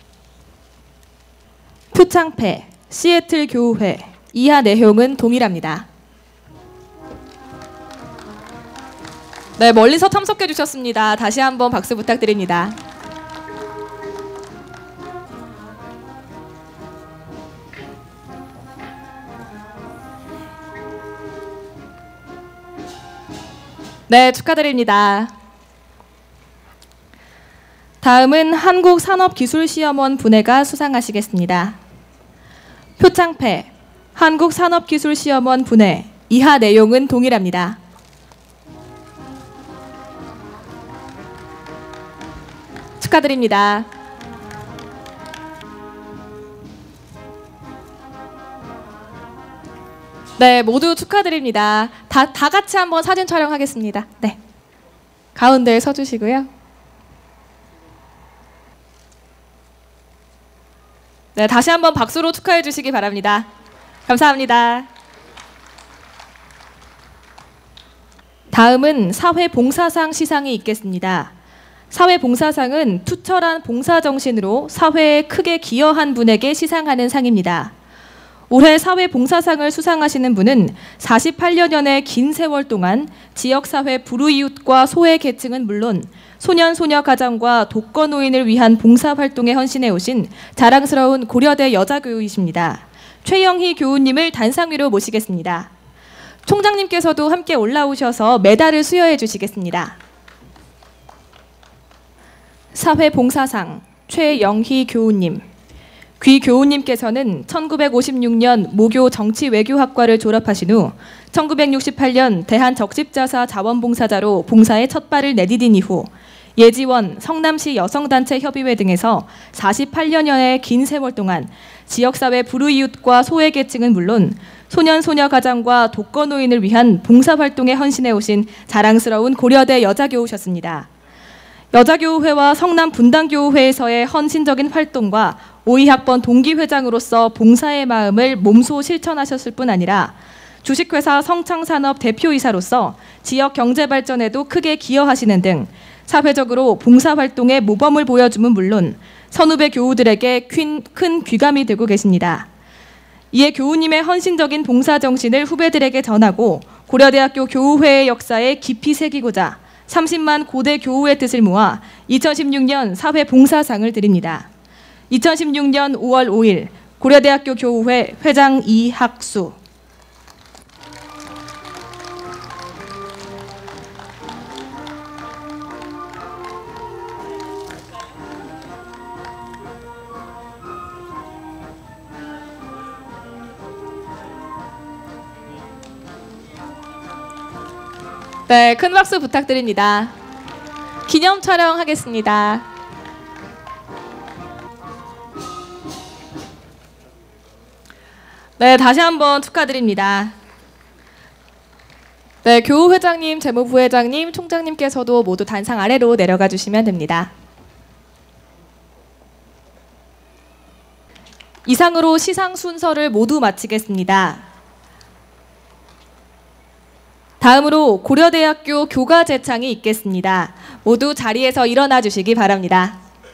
S1: 표창패 시애틀 교우회. 이하 내용은 동일합니다. 네, 멀리서 참석해 주셨습니다. 다시 한번 박수 부탁드립니다. 네, 축하드립니다. 다음은 한국산업기술시험원 분회가 수상하시겠습니다. 표창패 한국산업기술시험원 분회. 이하 내용은 동일합니다. 축하드립니다. 네, 모두 축하드립니다. 다, 다 같이 한번 사진 촬영하겠습니다. 네, 가운데에 서주시고요. 네, 다시 한번 박수로 축하해 주시기 바랍니다. 감사합니다. 다음은 사회봉사상 시상이 있겠습니다. 사회봉사상은 투철한 봉사정신으로 사회에 크게 기여한 분에게 시상하는 상입니다. 올해 사회봉사상을 수상하시는 분은 사십팔 년여의 긴 세월 동안 지역사회 불우이웃과 소외계층은 물론 소년, 소녀 가정과 독거노인을 위한 봉사활동에 헌신해 오신 자랑스러운 고려대 여자교우이십니다. 최영희 교우님을 단상 위로 모시겠습니다. 총장님께서도 함께 올라오셔서 메달을 수여해 주시겠습니다. 사회봉사상 최영희 교우님. 귀 교우님께서는 천구백오십육 년 모교 정치외교학과를 졸업하신 후 천구백육십팔 년 대한적십자사 자원봉사자로 봉사에 첫 발을 내디딘 이후 예지원, 성남시 여성단체 협의회 등에서 사십팔 년여의 긴 세월 동안 지역사회 불우이웃과 소외계층은 물론 소년, 소녀 가정과 독거노인을 위한 봉사활동에 헌신해 오신 자랑스러운 고려대 여자교우셨습니다. 여자교우회와 성남 분당교우회에서의 헌신적인 활동과 오이 학번 동기회장으로서 봉사의 마음을 몸소 실천하셨을 뿐 아니라 주식회사 성창산업 대표이사로서 지역 경제 발전에도 크게 기여하시는 등 사회적으로 봉사활동의 모범을 보여줌은 물론 선후배 교우들에게 큰, 큰 귀감이 되고 계십니다. 이에 교우님의 헌신적인 봉사정신을 후배들에게 전하고 고려대학교 교우회의 역사에 깊이 새기고자 삼십만 고대 교우의 뜻을 모아 이천십육 년 사회봉사상을 드립니다. 이천십육 년 오월 오일 고려대학교 교우회 회장 이학수. 네, 큰 박수 부탁드립니다. 기념 촬영하겠습니다. 네, 다시 한번 축하드립니다. 네, 교우회장님, 재무부회장님, 총장님께서도 모두 단상 아래로 내려가 주시면 됩니다. 이상으로 시상 순서를 모두 마치겠습니다. 다음으로 고려대학교 교가 제창이 있겠습니다. 모두 자리에서 일어나 주시기 바랍니다.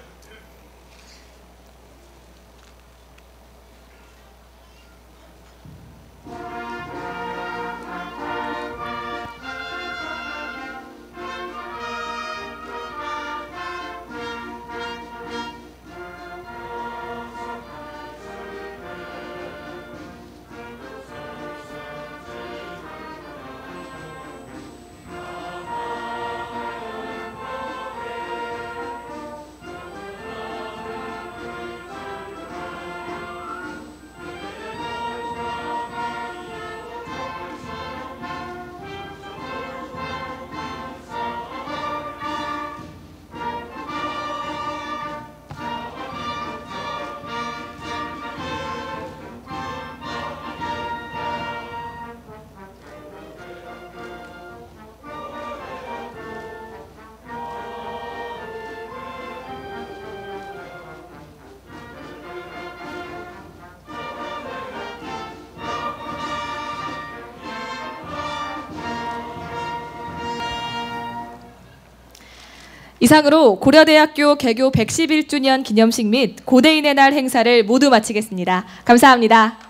S1: 이상으로 고려대학교 개교 백십일 주년 기념식 및 고대인의 날 행사를 모두 마치겠습니다. 감사합니다.